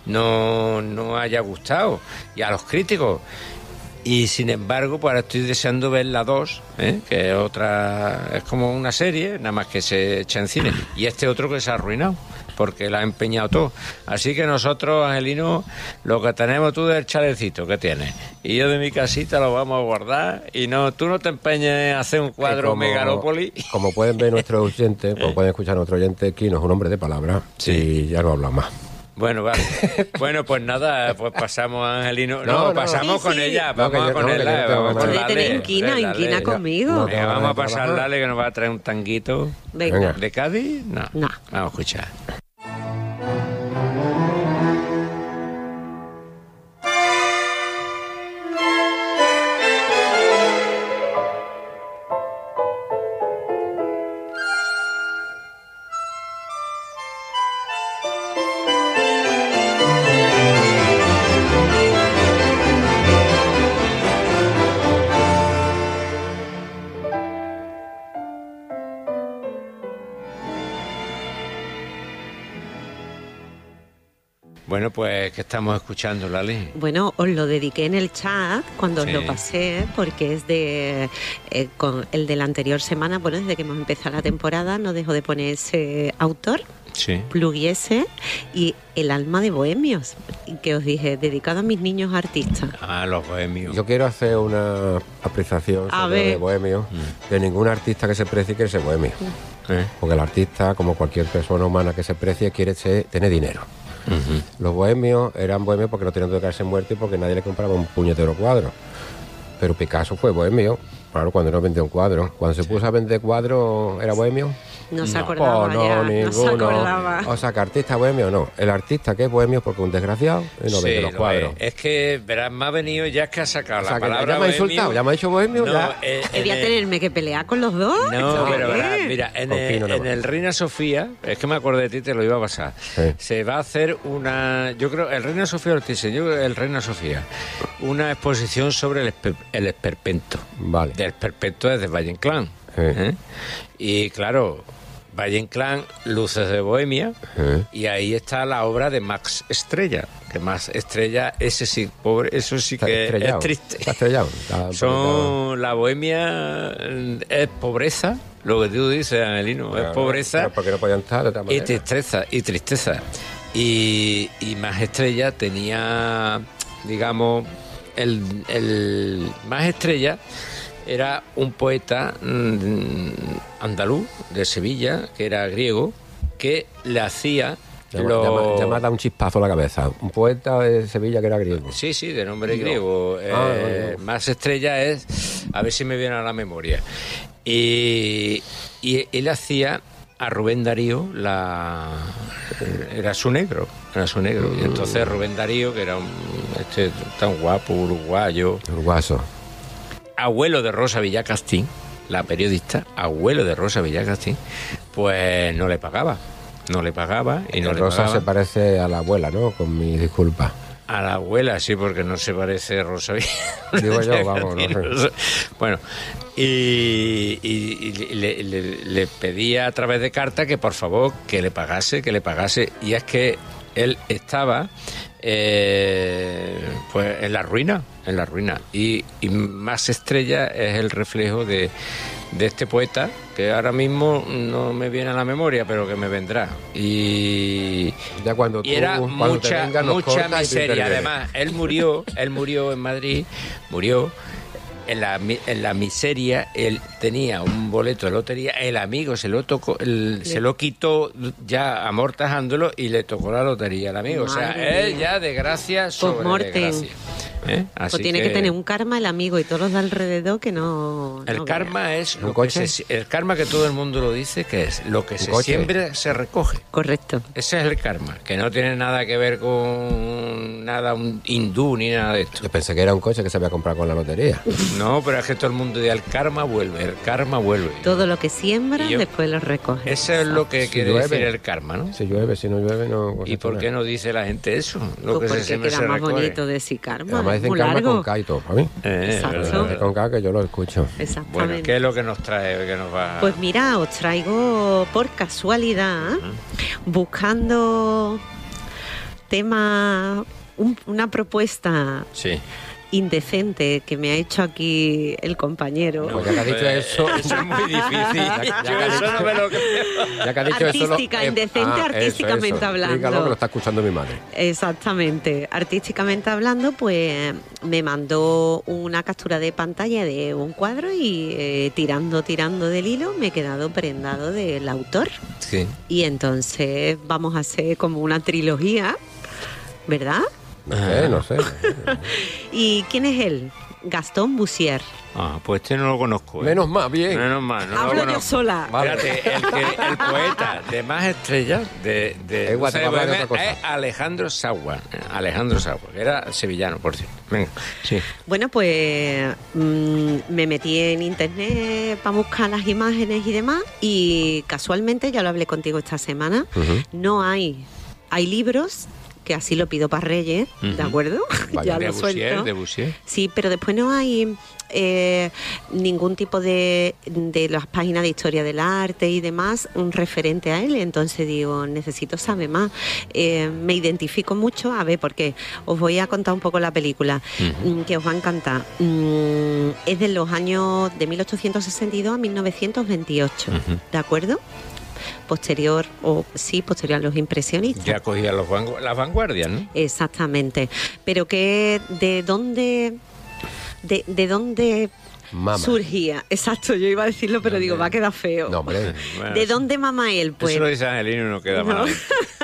[SPEAKER 1] no, no haya gustado? Y a los críticos. Y sin embargo, pues ahora estoy deseando ver la dos, ¿eh? Que es otra, es como una serie, nada más que se echa en cine. Y este otro que se ha arruinado, porque la ha empeñado todo. Así que nosotros, Angelino, lo que tenemos tú del chalecito que tienes, y yo de mi casita lo vamos a guardar. Y no, tú no te empeñes en hacer un cuadro
[SPEAKER 2] como,
[SPEAKER 1] megalópoli.
[SPEAKER 2] Como pueden ver nuestros oyentes, como pueden escuchar nuestro oyente, Kino es un hombre de palabra.
[SPEAKER 1] Sí.
[SPEAKER 2] Y ya no habla más.
[SPEAKER 1] Bueno, vale. Bueno, pues nada, pues pasamos a Angelino. No,
[SPEAKER 2] No, no.
[SPEAKER 1] pasamos
[SPEAKER 3] Sí,
[SPEAKER 1] con
[SPEAKER 3] sí.
[SPEAKER 1] ella,
[SPEAKER 2] No,
[SPEAKER 1] vamos
[SPEAKER 2] que yo-
[SPEAKER 1] a
[SPEAKER 2] no, que
[SPEAKER 1] ponerla.
[SPEAKER 2] yo no tengo
[SPEAKER 1] vamos
[SPEAKER 2] más.
[SPEAKER 1] con
[SPEAKER 3] Puede
[SPEAKER 1] Lale.
[SPEAKER 3] tener inquina,
[SPEAKER 1] Lale.
[SPEAKER 3] inquina conmigo.
[SPEAKER 2] No,
[SPEAKER 1] Venga, vamos a
[SPEAKER 2] de
[SPEAKER 1] pasar
[SPEAKER 2] trabajar.
[SPEAKER 1] Lale, que nos va a traer un tanguito.
[SPEAKER 3] Venga.
[SPEAKER 1] ¿De Cádiz? No.
[SPEAKER 3] No.
[SPEAKER 1] Vamos a escuchar. Bueno, pues, ¿qué estamos escuchando, Lali?
[SPEAKER 3] Bueno, os lo dediqué en el chat cuando
[SPEAKER 1] Sí.
[SPEAKER 3] os lo pasé, porque es de eh, con el de la anterior semana. Bueno, desde que hemos empezado la temporada, no dejo de poner ese autor,
[SPEAKER 1] Sí.
[SPEAKER 3] Pugliese, y El alma de Bohemios, que os dije, dedicado a mis niños artistas.
[SPEAKER 1] Ah, los bohemios.
[SPEAKER 2] Yo quiero hacer una apreciación
[SPEAKER 3] A
[SPEAKER 2] sobre
[SPEAKER 3] ver.
[SPEAKER 2] de bohemio,
[SPEAKER 1] Mm.
[SPEAKER 2] de ningún artista que se precie quiere ser bohemio.
[SPEAKER 1] ¿Eh?
[SPEAKER 2] Porque el artista, como cualquier persona humana que se precie, quiere ser, tener dinero.
[SPEAKER 1] Ujú.
[SPEAKER 2] Los bohemios eran bohemios porque no tenían que caerse muertos y porque nadie le compraba un puñetero cuadro. Pero Picasso fue bohemio, claro, cuando no vendió un cuadro. Cuando se puso a vender cuadros, ¿era bohemio?
[SPEAKER 3] No se
[SPEAKER 1] No.
[SPEAKER 3] acordaba
[SPEAKER 2] Oh, no,
[SPEAKER 3] ya, no se
[SPEAKER 2] ninguno.
[SPEAKER 3] acordaba.
[SPEAKER 2] O sea, que artista bohemio no. El artista que es bohemio porque es un desgraciado y no
[SPEAKER 1] Sí,
[SPEAKER 2] vende los
[SPEAKER 1] lo
[SPEAKER 2] cuadros.
[SPEAKER 1] es. Es que, verás, me ha venido ya es que ha sacado
[SPEAKER 2] O sea,
[SPEAKER 1] la
[SPEAKER 2] que
[SPEAKER 1] palabra
[SPEAKER 2] ya me ha
[SPEAKER 1] bohemio.
[SPEAKER 2] insultado, ya me ha dicho bohemio,
[SPEAKER 1] No,
[SPEAKER 2] ya.
[SPEAKER 1] eh,
[SPEAKER 3] Que voy
[SPEAKER 1] en
[SPEAKER 3] a
[SPEAKER 1] el-
[SPEAKER 3] tenerme que pelear con los dos.
[SPEAKER 1] No,
[SPEAKER 3] ¿Esto
[SPEAKER 1] pero
[SPEAKER 3] qué
[SPEAKER 1] verás,
[SPEAKER 3] es?
[SPEAKER 1] mira, en,
[SPEAKER 2] Con
[SPEAKER 1] el,
[SPEAKER 2] Pino nada
[SPEAKER 1] en
[SPEAKER 2] más.
[SPEAKER 1] el Reina Sofía, es que me acordé de ti, te lo iba a pasar.
[SPEAKER 2] Sí.
[SPEAKER 1] Se va a hacer una, yo creo, el Reina Sofía lo diseñó el Reina Sofía, una exposición sobre el, esper- el esperpento.
[SPEAKER 2] Vale.
[SPEAKER 1] Del esperpento desde Valle Inclán.
[SPEAKER 2] Sí.
[SPEAKER 1] ¿eh? Y claro, Valle Inclán, Luces de Bohemia,
[SPEAKER 2] Sí.
[SPEAKER 1] y ahí está la obra de Max Estrella, que Max Estrella, ese sí, pobre, eso sí
[SPEAKER 2] Está
[SPEAKER 1] que
[SPEAKER 2] estrellado.
[SPEAKER 1] es triste.
[SPEAKER 2] Está estrellado. Está un poquito-
[SPEAKER 1] Son la bohemia eh, es pobreza, lo que tú dices, Angelino, es
[SPEAKER 2] Claro,
[SPEAKER 1] pobreza
[SPEAKER 2] pero porque no podían estar de otra
[SPEAKER 1] y
[SPEAKER 2] manera.
[SPEAKER 1] tristeza y tristeza. Y, y Más Estrella tenía, digamos, el, el Más Estrella era un poeta mm, andaluz de Sevilla, que era griego, que le hacía
[SPEAKER 2] Ya,
[SPEAKER 1] Lo-
[SPEAKER 2] ya me- ya me ha dado un chispazo a la cabeza. Un poeta de Sevilla que era griego.
[SPEAKER 1] Sí, sí, de nombre griego. Eh,
[SPEAKER 2] Ah, no, no.
[SPEAKER 1] Más estrella es, a ver si me viene a la memoria. Y, y él hacía a Rubén Darío, la era su negro, era su negro. Y entonces Rubén Darío, que era un, este tan guapo, uruguayo,
[SPEAKER 2] Uruguaso.
[SPEAKER 1] abuelo de Rosa Villacastín, la periodista, abuelo de Rosa Villacastín, pues no le pagaba. No le pagaba y no le
[SPEAKER 2] Rosa
[SPEAKER 1] pagaba.
[SPEAKER 2] se parece a la abuela, ¿no? Con mis disculpas.
[SPEAKER 1] A la abuela, sí, porque no se parece a Rosa Villacastín.
[SPEAKER 2] Digo yo, vamos, no sé.
[SPEAKER 1] Bueno, y, y- y le, le- le pedía a través de carta que por favor que le pagase, que le pagase. Y es que él estaba eh, pues en la ruina, en la ruina. Y, y Más estrella es el reflejo de, de este poeta que ahora mismo no me viene a la memoria, pero que me vendrá. Y,
[SPEAKER 2] Ya cuando tú,
[SPEAKER 1] y era
[SPEAKER 2] cuando te
[SPEAKER 1] mucha,
[SPEAKER 2] vengas, nos
[SPEAKER 1] mucha
[SPEAKER 2] cortas y tú
[SPEAKER 1] miseria.
[SPEAKER 2] intervienes.
[SPEAKER 1] Además, él murió, él murió en Madrid, murió en la, mi- en la miseria. Él tenía un boleto de lotería, el amigo se lo tocó, el- se lo quitó ya amortajándolo y le tocó la lotería al amigo. O sea,
[SPEAKER 3] Madre
[SPEAKER 1] él
[SPEAKER 3] mía.
[SPEAKER 1] ya desgracia sobre
[SPEAKER 3] Post-mortem.
[SPEAKER 1] desgracia. ¿Eh? Así
[SPEAKER 3] Pues tiene que... tener un karma el amigo y todos los de alrededor que no...
[SPEAKER 1] El
[SPEAKER 3] no
[SPEAKER 1] karma
[SPEAKER 3] vean.
[SPEAKER 1] es
[SPEAKER 2] ¿Un
[SPEAKER 1] lo que
[SPEAKER 2] coche?
[SPEAKER 1] se, el karma que todo el mundo lo dice, que es lo que se
[SPEAKER 2] coche?
[SPEAKER 1] siembra se recoge.
[SPEAKER 3] Correcto.
[SPEAKER 1] Ese es el karma, que no tiene nada que ver con nada un hindú ni nada de esto.
[SPEAKER 2] Yo pensé que era un coche que se había comprado con la lotería.
[SPEAKER 1] No, pero es que todo el mundo dice el karma vuelve, el karma vuelve.
[SPEAKER 3] Todo lo que siembra,
[SPEAKER 1] Y yo-
[SPEAKER 3] después lo recoge.
[SPEAKER 1] Eso es lo que
[SPEAKER 2] Si
[SPEAKER 1] quiere
[SPEAKER 2] llueve.
[SPEAKER 1] decir el karma, ¿no?
[SPEAKER 2] Si llueve, si no llueve, no...
[SPEAKER 1] ¿Y por qué no dice la gente eso? Lo
[SPEAKER 3] Pues
[SPEAKER 1] que se
[SPEAKER 3] porque
[SPEAKER 1] siembra
[SPEAKER 3] queda
[SPEAKER 1] se
[SPEAKER 3] más
[SPEAKER 1] recoge.
[SPEAKER 3] bonito decir karma.
[SPEAKER 2] Además
[SPEAKER 3] es
[SPEAKER 2] dicen
[SPEAKER 3] muy
[SPEAKER 2] karma
[SPEAKER 3] largo.
[SPEAKER 2] con K y todo, a mí.
[SPEAKER 1] Eh,
[SPEAKER 3] Exacto.
[SPEAKER 1] verdad,
[SPEAKER 2] Dice con K que yo lo escucho.
[SPEAKER 3] Exactamente.
[SPEAKER 1] Bueno, ¿qué es lo que nos trae? Que nos va...
[SPEAKER 3] Pues mira, os traigo por casualidad, buscando tema, un- una propuesta
[SPEAKER 1] Sí.
[SPEAKER 3] indecente que me ha hecho aquí el compañero.
[SPEAKER 2] Pues ya que ha dicho
[SPEAKER 1] Eh,
[SPEAKER 2] eso...
[SPEAKER 1] Eso es muy difícil.
[SPEAKER 2] Ya- ya
[SPEAKER 1] Yo
[SPEAKER 2] que ha
[SPEAKER 1] eso
[SPEAKER 2] dicho-
[SPEAKER 1] no me lo creo.
[SPEAKER 2] Ya que ha dicho eso... lo-
[SPEAKER 3] Artística, indecente,
[SPEAKER 2] eso,
[SPEAKER 3] artísticamente
[SPEAKER 2] eso.
[SPEAKER 3] hablando.
[SPEAKER 2] Dígalo que lo está escuchando mi madre.
[SPEAKER 3] Exactamente. Artísticamente hablando, pues me mandó una captura de pantalla de un cuadro y eh, tirando, tirando del hilo me he quedado prendado del autor.
[SPEAKER 1] Sí.
[SPEAKER 3] Y entonces vamos a hacer como una trilogía, ¿verdad?
[SPEAKER 2] No sé, no sé.
[SPEAKER 3] ¿Y quién es él? Gastón Bussier.
[SPEAKER 1] Ah, pues este no lo conozco. ¿eh?
[SPEAKER 2] Menos mal, bien.
[SPEAKER 1] Menos mal, no lo
[SPEAKER 3] Hablo yo
[SPEAKER 1] conozco.
[SPEAKER 3] sola.
[SPEAKER 2] Vale.
[SPEAKER 1] Fíjate, el, que, el poeta de más estrellas de, de,
[SPEAKER 2] Es guay, te va a hablar de
[SPEAKER 1] es
[SPEAKER 2] otra cosa.
[SPEAKER 1] Alejandro Sagua. Alejandro Sagua, que era sevillano, por cierto. Venga, sí.
[SPEAKER 3] Bueno, pues mm, me metí en internet para buscar las imágenes y demás y casualmente, ya lo hablé contigo esta semana,
[SPEAKER 2] Ujú.
[SPEAKER 3] no hay, hay libros, que así lo pido para Reyes, ¿de
[SPEAKER 1] Ujú.
[SPEAKER 3] acuerdo?
[SPEAKER 2] Vaya,
[SPEAKER 3] ya
[SPEAKER 1] de
[SPEAKER 3] lo
[SPEAKER 1] Bussier,
[SPEAKER 3] suelto.
[SPEAKER 1] de Bussier.
[SPEAKER 3] Sí, pero después no hay eh, ningún tipo de, de las páginas de historia del arte y demás un referente a él. Entonces digo, necesito saber más. Eh, me identifico mucho, a ver, porque os voy a contar un poco la película,
[SPEAKER 1] Ujú.
[SPEAKER 3] mm, que os va a encantar. Mm, es de los años de mil ochocientos sesenta y dos a mil novecientos veintiocho,
[SPEAKER 1] Ujú.
[SPEAKER 3] ¿de acuerdo? Posterior, o sí, posterior a los impresionistas.
[SPEAKER 1] Ya cogía los vangu- las vanguardias, ¿no?
[SPEAKER 3] Exactamente. Pero que de dónde de, de dónde
[SPEAKER 2] Mama.
[SPEAKER 3] surgía. Exacto, yo iba a decirlo, pero digo, va a quedar feo.
[SPEAKER 2] No, hombre.
[SPEAKER 1] Bueno,
[SPEAKER 3] ¿De
[SPEAKER 1] eso-
[SPEAKER 3] dónde mama él? Pues,
[SPEAKER 1] Eso lo dice Angelino y no queda
[SPEAKER 3] No.
[SPEAKER 1] mal.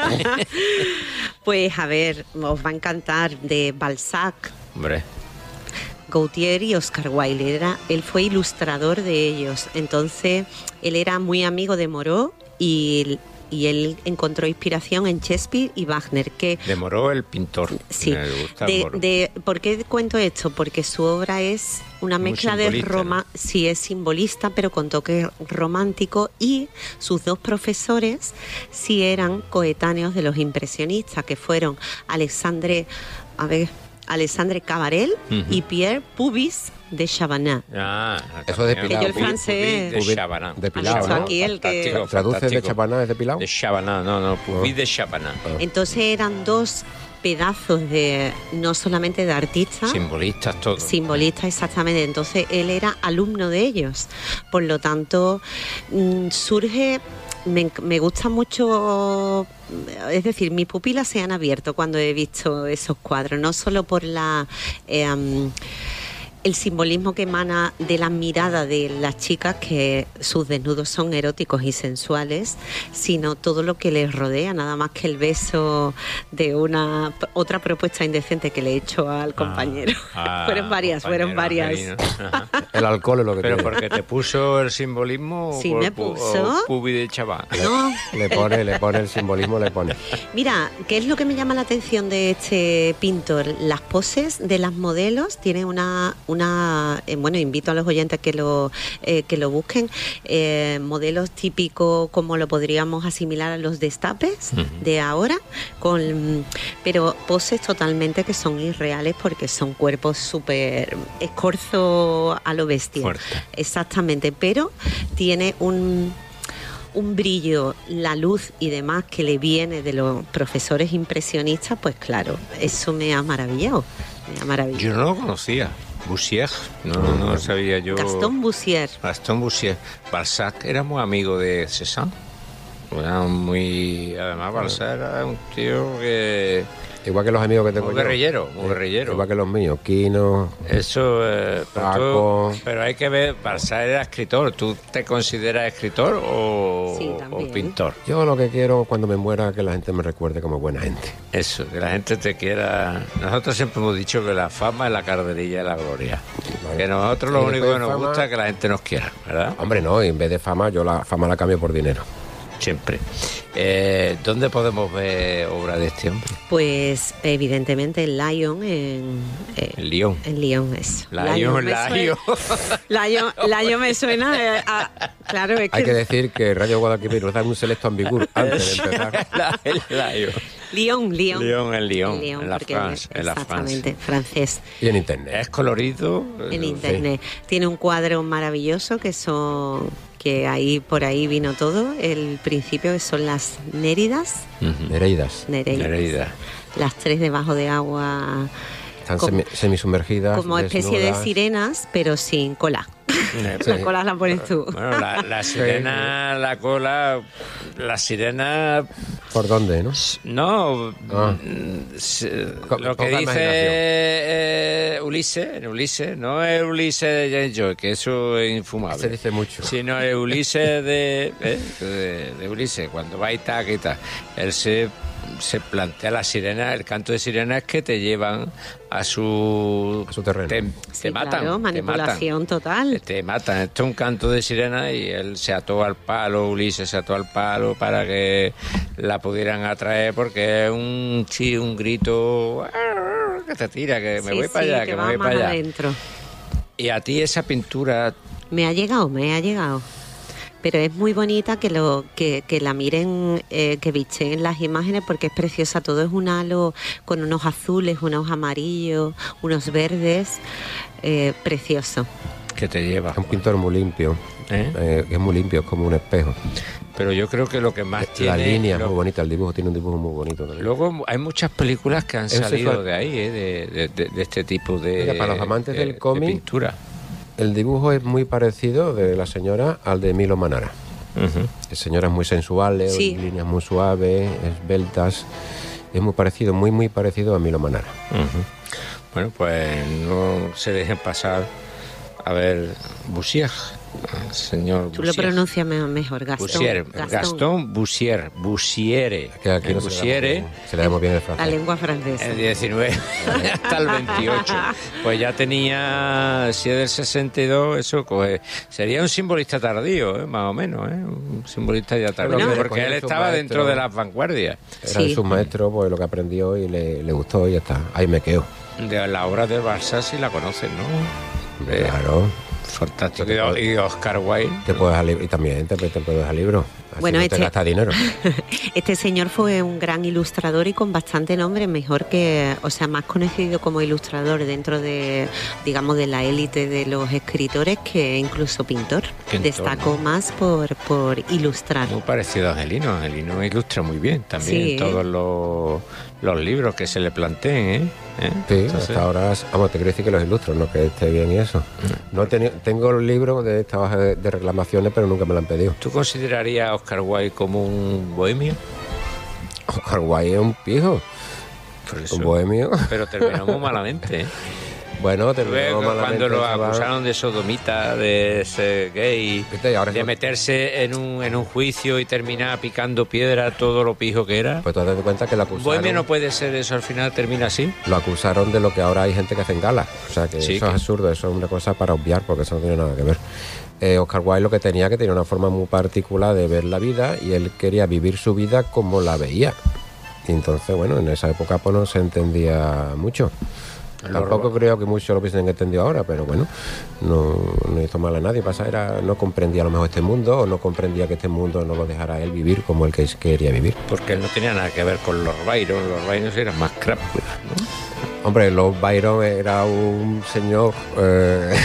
[SPEAKER 3] pues a ver, os va a encantar de Balzac,
[SPEAKER 1] Hombre.
[SPEAKER 3] Gautier y Oscar Wilde. Era, él fue ilustrador de ellos. Entonces, él era muy amigo de Moreau y, y él encontró inspiración en Shakespeare y Wagner, que
[SPEAKER 1] Demoró el pintor.
[SPEAKER 3] sí.
[SPEAKER 1] Me gusta
[SPEAKER 3] De,
[SPEAKER 1] Moro.
[SPEAKER 3] de- ¿Por qué cuento esto? Porque su obra es una
[SPEAKER 1] Muy
[SPEAKER 3] mezcla de
[SPEAKER 1] simbolista,
[SPEAKER 3] Roma, sí es simbolista, pero con toque romántico, y sus dos profesores sí eran coetáneos de los impresionistas, que fueron Alexandre, a ver, Alexandre Cabarel
[SPEAKER 1] Ujú.
[SPEAKER 3] y Pierre Puvis de Chabannes.
[SPEAKER 1] Ah,
[SPEAKER 2] Eso es
[SPEAKER 1] también.
[SPEAKER 2] depilado. Que yo el
[SPEAKER 3] francés-
[SPEAKER 1] De
[SPEAKER 2] Pubi-
[SPEAKER 1] Chabanán.
[SPEAKER 2] depilado,
[SPEAKER 3] Han dicho
[SPEAKER 2] ¿no?
[SPEAKER 3] aquí el que-
[SPEAKER 1] Fantástico,
[SPEAKER 2] ¿Traduce de
[SPEAKER 1] fantástico.
[SPEAKER 2] Chapaná es depilado?
[SPEAKER 1] De Chabanán, no, no, Pubi de Chabanán.
[SPEAKER 3] Entonces eran dos pedazos de, no solamente de artistas,
[SPEAKER 1] Simbolistas todos.
[SPEAKER 3] simbolista, exactamente. Entonces él era alumno de ellos. Por lo tanto, mm, surge, me, me gusta mucho, es decir, mis pupilas se han abierto cuando he visto esos cuadros, no solo por la... eh, el simbolismo que emana de la mirada de las chicas, que sus desnudos son eróticos y sensuales, sino todo lo que les rodea, nada más que el beso de una otra propuesta indecente que le he hecho al compañero.
[SPEAKER 1] Ah,
[SPEAKER 3] fueron varias, fueron varias.
[SPEAKER 1] Angelino. Ajá.
[SPEAKER 2] El alcohol es lo que
[SPEAKER 1] Pero
[SPEAKER 2] tiene.
[SPEAKER 1] porque te puso el simbolismo
[SPEAKER 3] Sí,
[SPEAKER 1] o
[SPEAKER 3] me
[SPEAKER 1] pu-
[SPEAKER 3] puso.
[SPEAKER 1] o pubi de chaval.
[SPEAKER 3] No,
[SPEAKER 2] Le pone, le pone el simbolismo, le pone.
[SPEAKER 3] mira, ¿qué es lo que me llama la atención de este pintor? Las poses de las modelos tienen una, una eh, bueno, invito a los oyentes que lo, eh, que lo busquen, eh, modelos típicos como lo podríamos asimilar a los destapes
[SPEAKER 1] Ujú.
[SPEAKER 3] de ahora, con, pero poses totalmente que son irreales porque son cuerpos súper escorzo a lo bestia.
[SPEAKER 1] Fuerte.
[SPEAKER 3] Exactamente, pero tiene un un brillo, la luz y demás que le viene de los profesores impresionistas, pues claro, eso me ha maravillado, me ha maravillado.
[SPEAKER 1] Yo no lo conocía. Bussier, no, no sabía yo.
[SPEAKER 3] Gaston Bussier.
[SPEAKER 1] Gaston Bussier. Balzac era muy amigo de Cézanne. Era muy. Además, Balzac era un tío que.
[SPEAKER 2] Igual que los amigos que tengo
[SPEAKER 1] Muy
[SPEAKER 2] yo.
[SPEAKER 1] guerrillero, muy
[SPEAKER 2] Eh,
[SPEAKER 1] guerrillero.
[SPEAKER 2] Igual que los míos, Quino.
[SPEAKER 1] Eso. Eh, pero,
[SPEAKER 2] Paco.
[SPEAKER 1] tú- pero hay que ver. Balzac era escritor. ¿Tú te consideras escritor o,
[SPEAKER 3] Sí,
[SPEAKER 1] o
[SPEAKER 3] también.
[SPEAKER 1] pintor?
[SPEAKER 2] Yo lo que quiero cuando me muera es que la gente me recuerde como buena gente.
[SPEAKER 1] Eso, que la gente te quiera. Nosotros siempre hemos dicho que la fama es la carderilla de la gloria.
[SPEAKER 2] Vale.
[SPEAKER 1] Que nosotros
[SPEAKER 2] Y
[SPEAKER 1] lo
[SPEAKER 2] después
[SPEAKER 1] único que
[SPEAKER 2] de
[SPEAKER 1] nos
[SPEAKER 2] fama-
[SPEAKER 1] gusta es que la gente nos quiera, ¿verdad?
[SPEAKER 2] Hombre, no, en vez de fama, yo la fama la cambio por dinero.
[SPEAKER 1] Siempre. Eh, ¿Dónde podemos ver obra de este hombre?
[SPEAKER 3] Pues evidentemente en Lyon, en, eh,
[SPEAKER 1] En Lyon.
[SPEAKER 3] en Lyon, eso.
[SPEAKER 1] Lyon,
[SPEAKER 3] me
[SPEAKER 1] Lyon.
[SPEAKER 3] suena- Lyon, Lyon me suena, eh, a- claro, es que,
[SPEAKER 2] Hay que decir que Radio Guadalquivir nos da un selecto ambigur antes de empezar.
[SPEAKER 1] La- el Lyon.
[SPEAKER 3] Lyon, Lyon.
[SPEAKER 1] Lyon, en Lyon,
[SPEAKER 3] Lyon,
[SPEAKER 1] en la
[SPEAKER 3] porque-
[SPEAKER 1] France, en la
[SPEAKER 3] exactamente, francés.
[SPEAKER 2] Y en internet.
[SPEAKER 1] Es colorido.
[SPEAKER 3] En
[SPEAKER 1] eh,
[SPEAKER 3] internet. Tiene un cuadro maravilloso que son que ahí por ahí vino todo. El principio que son las Néridas,
[SPEAKER 1] Ujú.
[SPEAKER 2] Nereidas.
[SPEAKER 3] Nereidas.
[SPEAKER 1] Nereida.
[SPEAKER 3] Las tres debajo de agua,
[SPEAKER 2] Están
[SPEAKER 3] como-
[SPEAKER 2] semi- semisumergidas.
[SPEAKER 3] como especie de
[SPEAKER 2] desnudas.
[SPEAKER 3] sirenas, pero sin cola.
[SPEAKER 1] Eh,
[SPEAKER 3] La cola la pones tú.
[SPEAKER 1] Bueno, la, la sirena, la cola, la sirena,
[SPEAKER 2] ¿Por dónde, no?
[SPEAKER 1] no,
[SPEAKER 2] Ah.
[SPEAKER 1] mm, se-
[SPEAKER 2] Co-
[SPEAKER 1] lo que
[SPEAKER 2] poca
[SPEAKER 1] dice
[SPEAKER 2] imaginación.
[SPEAKER 1] eh, Ulises, en Ulises, no es Ulises de James Joyce, que eso es infumable.
[SPEAKER 2] Se dice mucho.
[SPEAKER 1] Sino el Ulises de, ¿eh? de, de Ulises, cuando va y taca y tal. Él se, se plantea la sirena, el canto de sirena es que te llevan a su...
[SPEAKER 2] A su terreno.
[SPEAKER 1] Te, te
[SPEAKER 3] Sí,
[SPEAKER 1] matan,
[SPEAKER 3] claro,
[SPEAKER 1] te matan.
[SPEAKER 3] manipulación total.
[SPEAKER 1] Te matan. Esto es un canto de sirena y él se ató al palo, Ulises se ató al palo para que la pudieran atraer porque es un, sí, un grito que te tira, que me
[SPEAKER 3] Sí,
[SPEAKER 1] voy para
[SPEAKER 3] sí,
[SPEAKER 1] allá,
[SPEAKER 3] que
[SPEAKER 1] que me
[SPEAKER 3] va
[SPEAKER 1] voy
[SPEAKER 3] más
[SPEAKER 1] para allá.
[SPEAKER 3] adentro.
[SPEAKER 1] Y a ti esa pintura,
[SPEAKER 3] Me ha llegado, me ha llegado. Pero es muy bonita que lo que, que la miren, eh, que bicheen las imágenes porque es preciosa. Todo es un halo con unos azules, unos amarillos, unos verdes. Eh, precioso.
[SPEAKER 1] que te lleva.
[SPEAKER 2] Es un pintor muy limpio.
[SPEAKER 1] ¿Eh?
[SPEAKER 2] Eh, es muy limpio, es como un espejo.
[SPEAKER 1] Pero yo creo que lo que más
[SPEAKER 2] La
[SPEAKER 1] tiene...
[SPEAKER 2] línea es
[SPEAKER 1] lo-
[SPEAKER 2] muy bonita, el dibujo tiene un dibujo muy bonito también.
[SPEAKER 1] Luego hay muchas películas que han
[SPEAKER 2] Eso
[SPEAKER 1] salido
[SPEAKER 2] fue-
[SPEAKER 1] de ahí, ¿eh? de, de- de- de este tipo de,
[SPEAKER 2] Mira, para los amantes
[SPEAKER 1] de-
[SPEAKER 2] del
[SPEAKER 1] de
[SPEAKER 2] cómic,
[SPEAKER 1] pintura.
[SPEAKER 2] El dibujo es muy parecido de la señora al de Milo Manara.
[SPEAKER 1] Ujú.
[SPEAKER 2] Señoras muy sensuales,
[SPEAKER 3] Sí.
[SPEAKER 2] líneas muy suaves, esbeltas. Es muy parecido, muy, muy parecido a Milo Manara.
[SPEAKER 1] Ujú. Bueno, pues no se dejen pasar a ver Bussier, señor
[SPEAKER 3] Tú lo
[SPEAKER 1] Bussier.
[SPEAKER 3] pronuncias me- mejor, Gastón.
[SPEAKER 1] Bussier,
[SPEAKER 3] Gastón.
[SPEAKER 1] Gastón Bussier, Bussiere.
[SPEAKER 2] Que aquí
[SPEAKER 1] El
[SPEAKER 2] no se le da muy
[SPEAKER 1] Bussiere,
[SPEAKER 2] bien- se le da muy bien el
[SPEAKER 3] La
[SPEAKER 2] francés.
[SPEAKER 3] lengua francesa.
[SPEAKER 1] el diecinueve hasta el veintiocho. Pues ya tenía, si es del sesenta y dos, eso coge. Sería un simbolista tardío, ¿eh? Más o menos, ¿eh? Un simbolista ya tardío,
[SPEAKER 2] Bueno,
[SPEAKER 1] porque
[SPEAKER 2] cogía
[SPEAKER 1] él
[SPEAKER 2] su
[SPEAKER 1] estaba
[SPEAKER 2] maestro.
[SPEAKER 1] dentro de las vanguardias.
[SPEAKER 2] Era
[SPEAKER 3] Sí.
[SPEAKER 2] de sus maestros, pues lo que aprendió y le, le gustó y ya está. Ahí me quedo.
[SPEAKER 1] De la obra de Barça si la conocen, ¿no? Eh,
[SPEAKER 2] Claro.
[SPEAKER 1] Fantástico. Y de- y de Oscar Wilde.
[SPEAKER 2] Te puedes dejar libro. Y también te, te puedes dejar libro. Así
[SPEAKER 3] Bueno,
[SPEAKER 2] no
[SPEAKER 3] este-
[SPEAKER 2] te gastas dinero.
[SPEAKER 3] Este señor fue un gran ilustrador y con bastante nombre, mejor que, o sea, más conocido como ilustrador dentro de, digamos, de la élite de los escritores que incluso pintor.
[SPEAKER 1] Pintor,
[SPEAKER 3] Destacó
[SPEAKER 1] ¿no?
[SPEAKER 3] más por, por ilustrar.
[SPEAKER 1] Muy parecido a Angelino. Angelino ilustra muy bien también
[SPEAKER 3] Sí,
[SPEAKER 1] en todos los, los libros que se le planteen, ¿eh? ¿Eh?
[SPEAKER 2] Sí,
[SPEAKER 1] Entonces,
[SPEAKER 2] hasta ahora, vamos, te quiero decir que los ilustro, no que esté bien y eso. No he tenido- tengo el libro de esta hoja de, de reclamaciones, pero nunca me lo han pedido.
[SPEAKER 1] ¿Tú considerarías a Oscar Wilde como un bohemio?
[SPEAKER 2] Oscar Wilde es un pijo,
[SPEAKER 1] Por eso.
[SPEAKER 2] un bohemio.
[SPEAKER 1] Pero terminamos malamente, ¿eh?
[SPEAKER 2] Bueno, terminó
[SPEAKER 1] Luego,
[SPEAKER 2] malamente
[SPEAKER 1] cuando lo
[SPEAKER 2] el chaval.
[SPEAKER 1] acusaron de sodomita, de ser gay,
[SPEAKER 2] Viste, y ahora
[SPEAKER 1] de
[SPEAKER 2] eso-
[SPEAKER 1] meterse en un, en un juicio y terminar picando piedra todo lo pijo que era.
[SPEAKER 2] Pues tú te das cuenta que lo acusaron,
[SPEAKER 1] Bohemia no puede ser eso, al final termina así.
[SPEAKER 2] lo acusaron de lo que ahora hay gente que hace en gala. O sea, que
[SPEAKER 1] Sí,
[SPEAKER 2] eso
[SPEAKER 1] que-
[SPEAKER 2] es absurdo, eso es una cosa para obviar, porque eso no tiene nada que ver. Eh, Oscar Wilde lo que tenía, que tenía una forma muy particular de ver la vida, y él quería vivir su vida como la veía. Y entonces, bueno, en esa época pues no se entendía mucho.
[SPEAKER 1] Lo
[SPEAKER 2] Tampoco
[SPEAKER 1] roba.
[SPEAKER 2] creo que muchos lo hubiesen entendido ahora, pero bueno, no, no hizo mal a nadie. Pasa era, no comprendía a lo mejor este mundo, o no comprendía que este mundo no lo dejara a él vivir como él que quería vivir.
[SPEAKER 1] Porque él no tenía nada que ver con los Byron, los Byron eran más crap, ¿no?
[SPEAKER 2] Hombre, Lord Byron era un señor, eh,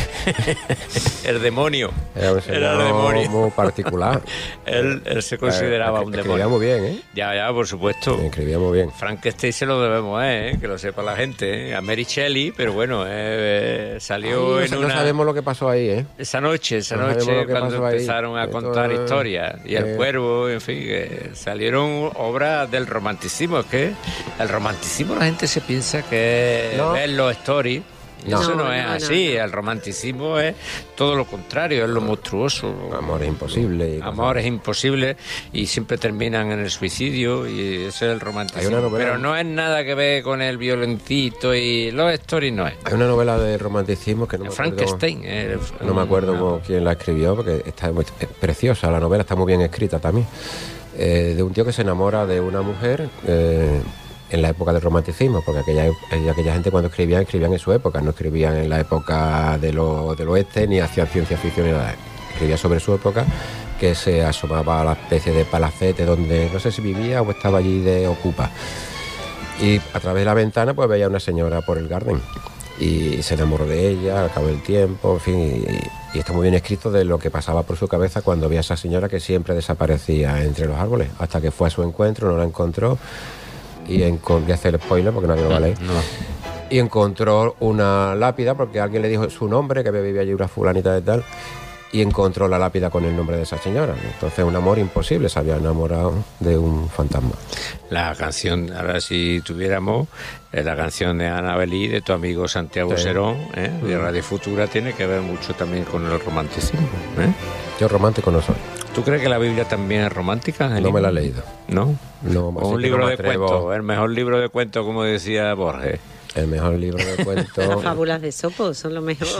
[SPEAKER 1] El demonio.
[SPEAKER 2] era un
[SPEAKER 1] Era el
[SPEAKER 2] señor
[SPEAKER 1] demonio.
[SPEAKER 2] muy particular.
[SPEAKER 1] Él, él se consideraba
[SPEAKER 2] Eh,
[SPEAKER 1] un
[SPEAKER 2] escribía
[SPEAKER 1] demonio.
[SPEAKER 2] muy bien, ¿eh?
[SPEAKER 1] Ya, ya, por supuesto.
[SPEAKER 2] Escribía muy bien.
[SPEAKER 1] Frankenstein se lo debemos, ¿eh? Que lo sepa la gente, ¿eh? A Mary Shelley, pero bueno, eh, eh, salió
[SPEAKER 2] Ay,
[SPEAKER 1] en
[SPEAKER 2] no
[SPEAKER 1] una...
[SPEAKER 2] sabemos lo que pasó ahí, ¿eh?
[SPEAKER 1] Esa noche, esa
[SPEAKER 2] No sabemos
[SPEAKER 1] noche,
[SPEAKER 2] lo que
[SPEAKER 1] cuando
[SPEAKER 2] pasó ahí.
[SPEAKER 1] empezaron a
[SPEAKER 2] Esto
[SPEAKER 1] contar
[SPEAKER 2] es-
[SPEAKER 1] historias. Y El
[SPEAKER 2] eh.
[SPEAKER 1] Cuervo, en fin, que salieron obras del romanticismo. Es que el romanticismo la gente se piensa que es
[SPEAKER 2] No.
[SPEAKER 1] ver los stories. Y
[SPEAKER 2] No.
[SPEAKER 1] eso no,
[SPEAKER 3] No,
[SPEAKER 1] es
[SPEAKER 3] no,
[SPEAKER 1] así.
[SPEAKER 3] no.
[SPEAKER 1] El romanticismo es todo lo contrario, es lo monstruoso.
[SPEAKER 2] Amor es imposible. y cosas
[SPEAKER 1] Amor es
[SPEAKER 2] así.
[SPEAKER 1] imposible y siempre terminan en el suicidio y ese es el romanticismo.
[SPEAKER 2] Hay una novela-
[SPEAKER 1] Pero no es nada que ver con el violentito y los stories no es.
[SPEAKER 2] Hay una novela de romanticismo que no me acuerdo-
[SPEAKER 1] Frankenstein. eh,
[SPEAKER 2] No me acuerdo
[SPEAKER 1] una-
[SPEAKER 2] cómo- quién la escribió, porque está muy- es preciosa, la novela está muy bien escrita también. Eh, de un tío que se enamora de una mujer eh, en la época del romanticismo, porque aquella, eh, aquella gente cuando escribían, escribían en su época, no escribían en la época de lo, del oeste, ni hacían ciencia ficción ni nada. Escribía sobre su época, que se asomaba a la especie de palacete donde no sé si vivía o estaba allí de ocupa. Y a través de la ventana pues veía a una señora por el garden y se enamoró de ella al cabo del tiempo, en fin, y, y está muy bien escrito de lo que pasaba por su cabeza cuando veía a esa señora que siempre desaparecía entre los árboles, hasta que fue a su encuentro, no la encontró y encon- voy a hacer el spoiler porque nadie lo va a leer.
[SPEAKER 1] No.
[SPEAKER 2] Y encontró una lápida porque alguien le dijo su nombre, que vivía allí una fulanita de tal, y encontró la lápida con el nombre de esa señora. Entonces un amor imposible, se había enamorado de un fantasma.
[SPEAKER 1] La canción, ahora si tuviéramos, eh, la canción de Ana Belí, de tu amigo Santiago
[SPEAKER 2] Sí.
[SPEAKER 1] Serón, ¿eh? de Radio Futura, tiene que ver mucho también con el romanticismo. ¿eh?
[SPEAKER 2] Yo romántico no soy,
[SPEAKER 1] ¿Tú crees que la Biblia también es romántica, Angelina?
[SPEAKER 2] no me la he leído.
[SPEAKER 1] ¿No?
[SPEAKER 2] No,
[SPEAKER 1] O
[SPEAKER 2] así
[SPEAKER 1] un
[SPEAKER 2] que
[SPEAKER 1] libro
[SPEAKER 2] no me
[SPEAKER 1] de
[SPEAKER 2] atrevo.
[SPEAKER 1] cuentos, el mejor libro de cuentos, como decía Borges.
[SPEAKER 2] El mejor libro de
[SPEAKER 3] Las
[SPEAKER 2] cuentos.
[SPEAKER 3] fábulas de Sopo son lo mejor.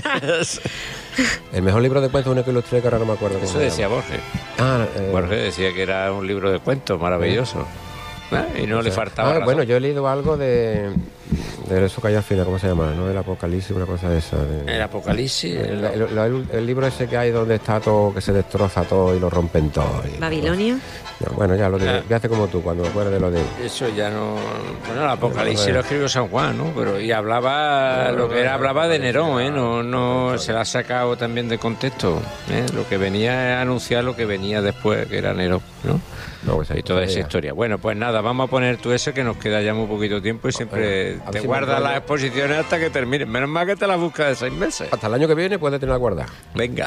[SPEAKER 2] El mejor libro de cuentos, uno que ilustré, que ahora no me acuerdo cómo
[SPEAKER 1] Eso
[SPEAKER 2] se
[SPEAKER 1] decía
[SPEAKER 2] llama.
[SPEAKER 1] Borges.
[SPEAKER 2] Ah, eh,
[SPEAKER 1] Borges decía que era un libro de cuentos maravilloso. ¿Eh? Y no
[SPEAKER 2] o
[SPEAKER 1] le
[SPEAKER 2] sea,
[SPEAKER 1] faltaba
[SPEAKER 2] ah,
[SPEAKER 1] razón.
[SPEAKER 2] bueno, yo he leído algo de, de eso que hay al final, ¿cómo se llama? ¿No? El Apocalipsis, una cosa de esa. de-
[SPEAKER 1] El Apocalipsis.
[SPEAKER 2] el,
[SPEAKER 1] el-
[SPEAKER 2] el- el- el libro ese que hay donde está todo, que se destroza todo y lo rompen todo. y-
[SPEAKER 3] Babilonia.
[SPEAKER 2] No, bueno, ya lo diré.
[SPEAKER 1] Ah.
[SPEAKER 2] Voy a hacer como tú, cuando me acuerdes de lo de...
[SPEAKER 1] Eso ya no. Bueno, el Apocalipsis
[SPEAKER 2] Bueno,
[SPEAKER 1] lo escribió San Juan, ¿no? Pero y hablaba
[SPEAKER 2] No,
[SPEAKER 1] lo que era,
[SPEAKER 2] no,
[SPEAKER 1] hablaba de
[SPEAKER 2] no,
[SPEAKER 1] Nerón, ¿eh? No, no
[SPEAKER 2] no,
[SPEAKER 1] se la ha sacado también de contexto. ¿eh? Lo que venía a anunciar lo que venía después, que era Nerón, ¿no?
[SPEAKER 2] No, pues ahí
[SPEAKER 1] Y toda esa
[SPEAKER 2] todavía.
[SPEAKER 1] historia. Bueno, pues nada, vamos a poner tú ese que nos queda ya muy poquito tiempo y siempre
[SPEAKER 2] Bueno, a ver
[SPEAKER 1] te
[SPEAKER 2] si me
[SPEAKER 1] guardas
[SPEAKER 2] enrollo.
[SPEAKER 1] las exposiciones hasta que termine. Menos mal que te las buscas de seis meses.
[SPEAKER 2] Hasta el año que viene puede tener guardada.
[SPEAKER 1] Venga.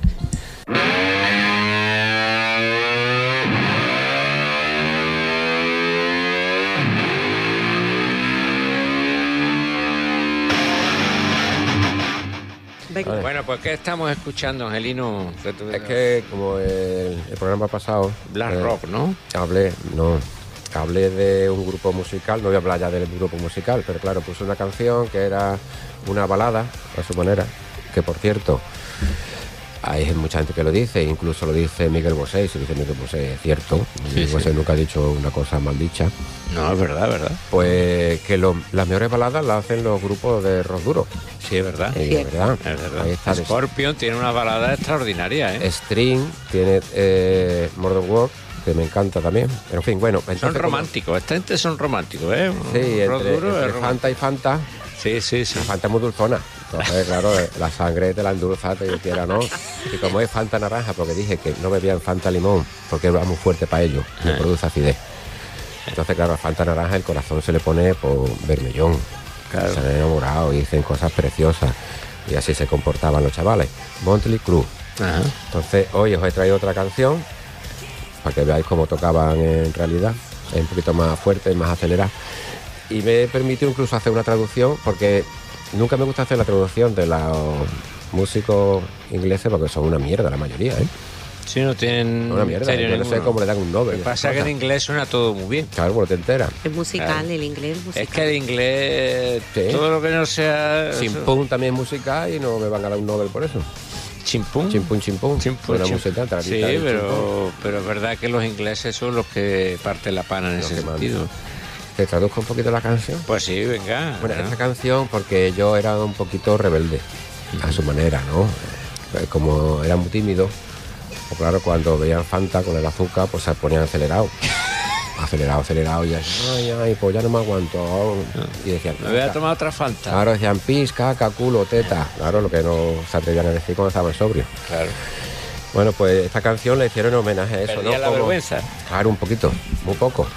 [SPEAKER 3] Venga.
[SPEAKER 1] Bueno, pues ¿qué estamos escuchando, Angelino? Que tú-
[SPEAKER 2] Es que como el, el programa pasado...
[SPEAKER 1] Black
[SPEAKER 2] eh,
[SPEAKER 1] Rock, ¿no?
[SPEAKER 2] Hablé, no, hablé de un grupo musical, no voy a hablar ya del grupo musical, pero claro, puse una canción que era una balada, a su manera, que por cierto, hay mucha gente que lo dice, incluso lo dice Miguel Bosé, y si lo dice Miguel Bosé es cierto, Miguel
[SPEAKER 1] sí.
[SPEAKER 2] Bosé nunca ha dicho una cosa mal dicha,
[SPEAKER 1] No, es verdad, es verdad.
[SPEAKER 2] pues que lo- las mejores baladas las hacen los grupos de rock duro.
[SPEAKER 1] Sí, es verdad.
[SPEAKER 2] Y
[SPEAKER 3] Sí.
[SPEAKER 2] de verdad,
[SPEAKER 1] Es verdad.
[SPEAKER 2] ahí está.
[SPEAKER 1] Scorpion tiene una balada extraordinaria, ¿eh?
[SPEAKER 2] String, tiene eh, Modern World, que me encanta también. Pero en fin, bueno.
[SPEAKER 1] Son
[SPEAKER 2] entonces, como-
[SPEAKER 1] románticos, esta gente son románticos, ¿eh?
[SPEAKER 2] Sí,
[SPEAKER 1] Rock
[SPEAKER 2] entre,
[SPEAKER 1] duro es
[SPEAKER 2] entre
[SPEAKER 1] romántico.
[SPEAKER 2] Fanta y Fanta,
[SPEAKER 1] Sí, sí, sí.
[SPEAKER 2] la Fanta es muy dulzona. Entonces, claro, la sangre te la endulza, te quiera, ¿no? Y como es Fanta naranja, porque dije que no bebían Fanta limón, porque era muy fuerte para ellos, y
[SPEAKER 1] Ah.
[SPEAKER 2] produce acidez. Entonces, claro, a Fanta naranja el corazón se le pone por vermellón.
[SPEAKER 1] Claro.
[SPEAKER 2] Se han enamorado y dicen cosas preciosas. Y así se comportaban los chavales. Motley Crue.
[SPEAKER 1] Ajá.
[SPEAKER 2] Entonces, hoy os he traído otra canción para que veáis cómo tocaban en realidad. Es un poquito más fuerte, más acelerada. Y me permitió incluso hacer una traducción porque nunca me gusta hacer la traducción de los músicos ingleses porque son una mierda la mayoría, ¿eh?
[SPEAKER 1] Sí, no tienen
[SPEAKER 2] Una mierda.
[SPEAKER 1] misterio
[SPEAKER 2] Yo no sé
[SPEAKER 1] ninguno.
[SPEAKER 2] cómo le dan un Nobel.
[SPEAKER 1] Lo que
[SPEAKER 2] y
[SPEAKER 1] pasa
[SPEAKER 2] esas
[SPEAKER 1] es que en
[SPEAKER 2] cosas.
[SPEAKER 1] inglés suena todo muy bien.
[SPEAKER 2] Claro, bueno, te enteras.
[SPEAKER 3] Es musical,
[SPEAKER 1] Claro.
[SPEAKER 3] el inglés es musical.
[SPEAKER 1] Es que el inglés,
[SPEAKER 2] Sí.
[SPEAKER 1] todo lo que no sea...
[SPEAKER 2] Chimpún también es musical y no me van a dar un Nobel por eso.
[SPEAKER 1] Chimpún.
[SPEAKER 2] Chimpún, chimpún.
[SPEAKER 1] Chimpún,
[SPEAKER 2] Buena
[SPEAKER 1] chim-
[SPEAKER 2] música,
[SPEAKER 1] Sí,
[SPEAKER 2] taratita y chimpún.
[SPEAKER 1] pero, pero es verdad que los ingleses son los que parten la pana en
[SPEAKER 2] Los
[SPEAKER 1] ese
[SPEAKER 2] que mandan.
[SPEAKER 1] sentido.
[SPEAKER 2] ¿Te traduzco un poquito la canción?
[SPEAKER 1] Pues sí, venga.
[SPEAKER 2] Bueno,
[SPEAKER 1] ¿no?
[SPEAKER 2] esta canción, porque yo era un poquito rebelde a su manera, ¿no? Eh, Como era muy tímido, pues claro, cuando veían Fanta con el azúcar, pues se ponían acelerado. Acelerado, acelerado, y así, ay, ay, pues ya no me aguanto. Y decían,
[SPEAKER 1] Me voy a tomar otra Fanta.
[SPEAKER 2] claro, decían pis, caca, culo, teta. Claro, lo que no se atrevían a decir cuando estaban sobrios.
[SPEAKER 1] Claro.
[SPEAKER 2] Bueno, pues esta canción le hicieron homenaje a eso,
[SPEAKER 1] Perdía
[SPEAKER 2] ¿no?
[SPEAKER 1] la
[SPEAKER 2] Como-
[SPEAKER 1] vergüenza.
[SPEAKER 2] Claro, un poquito, muy poco.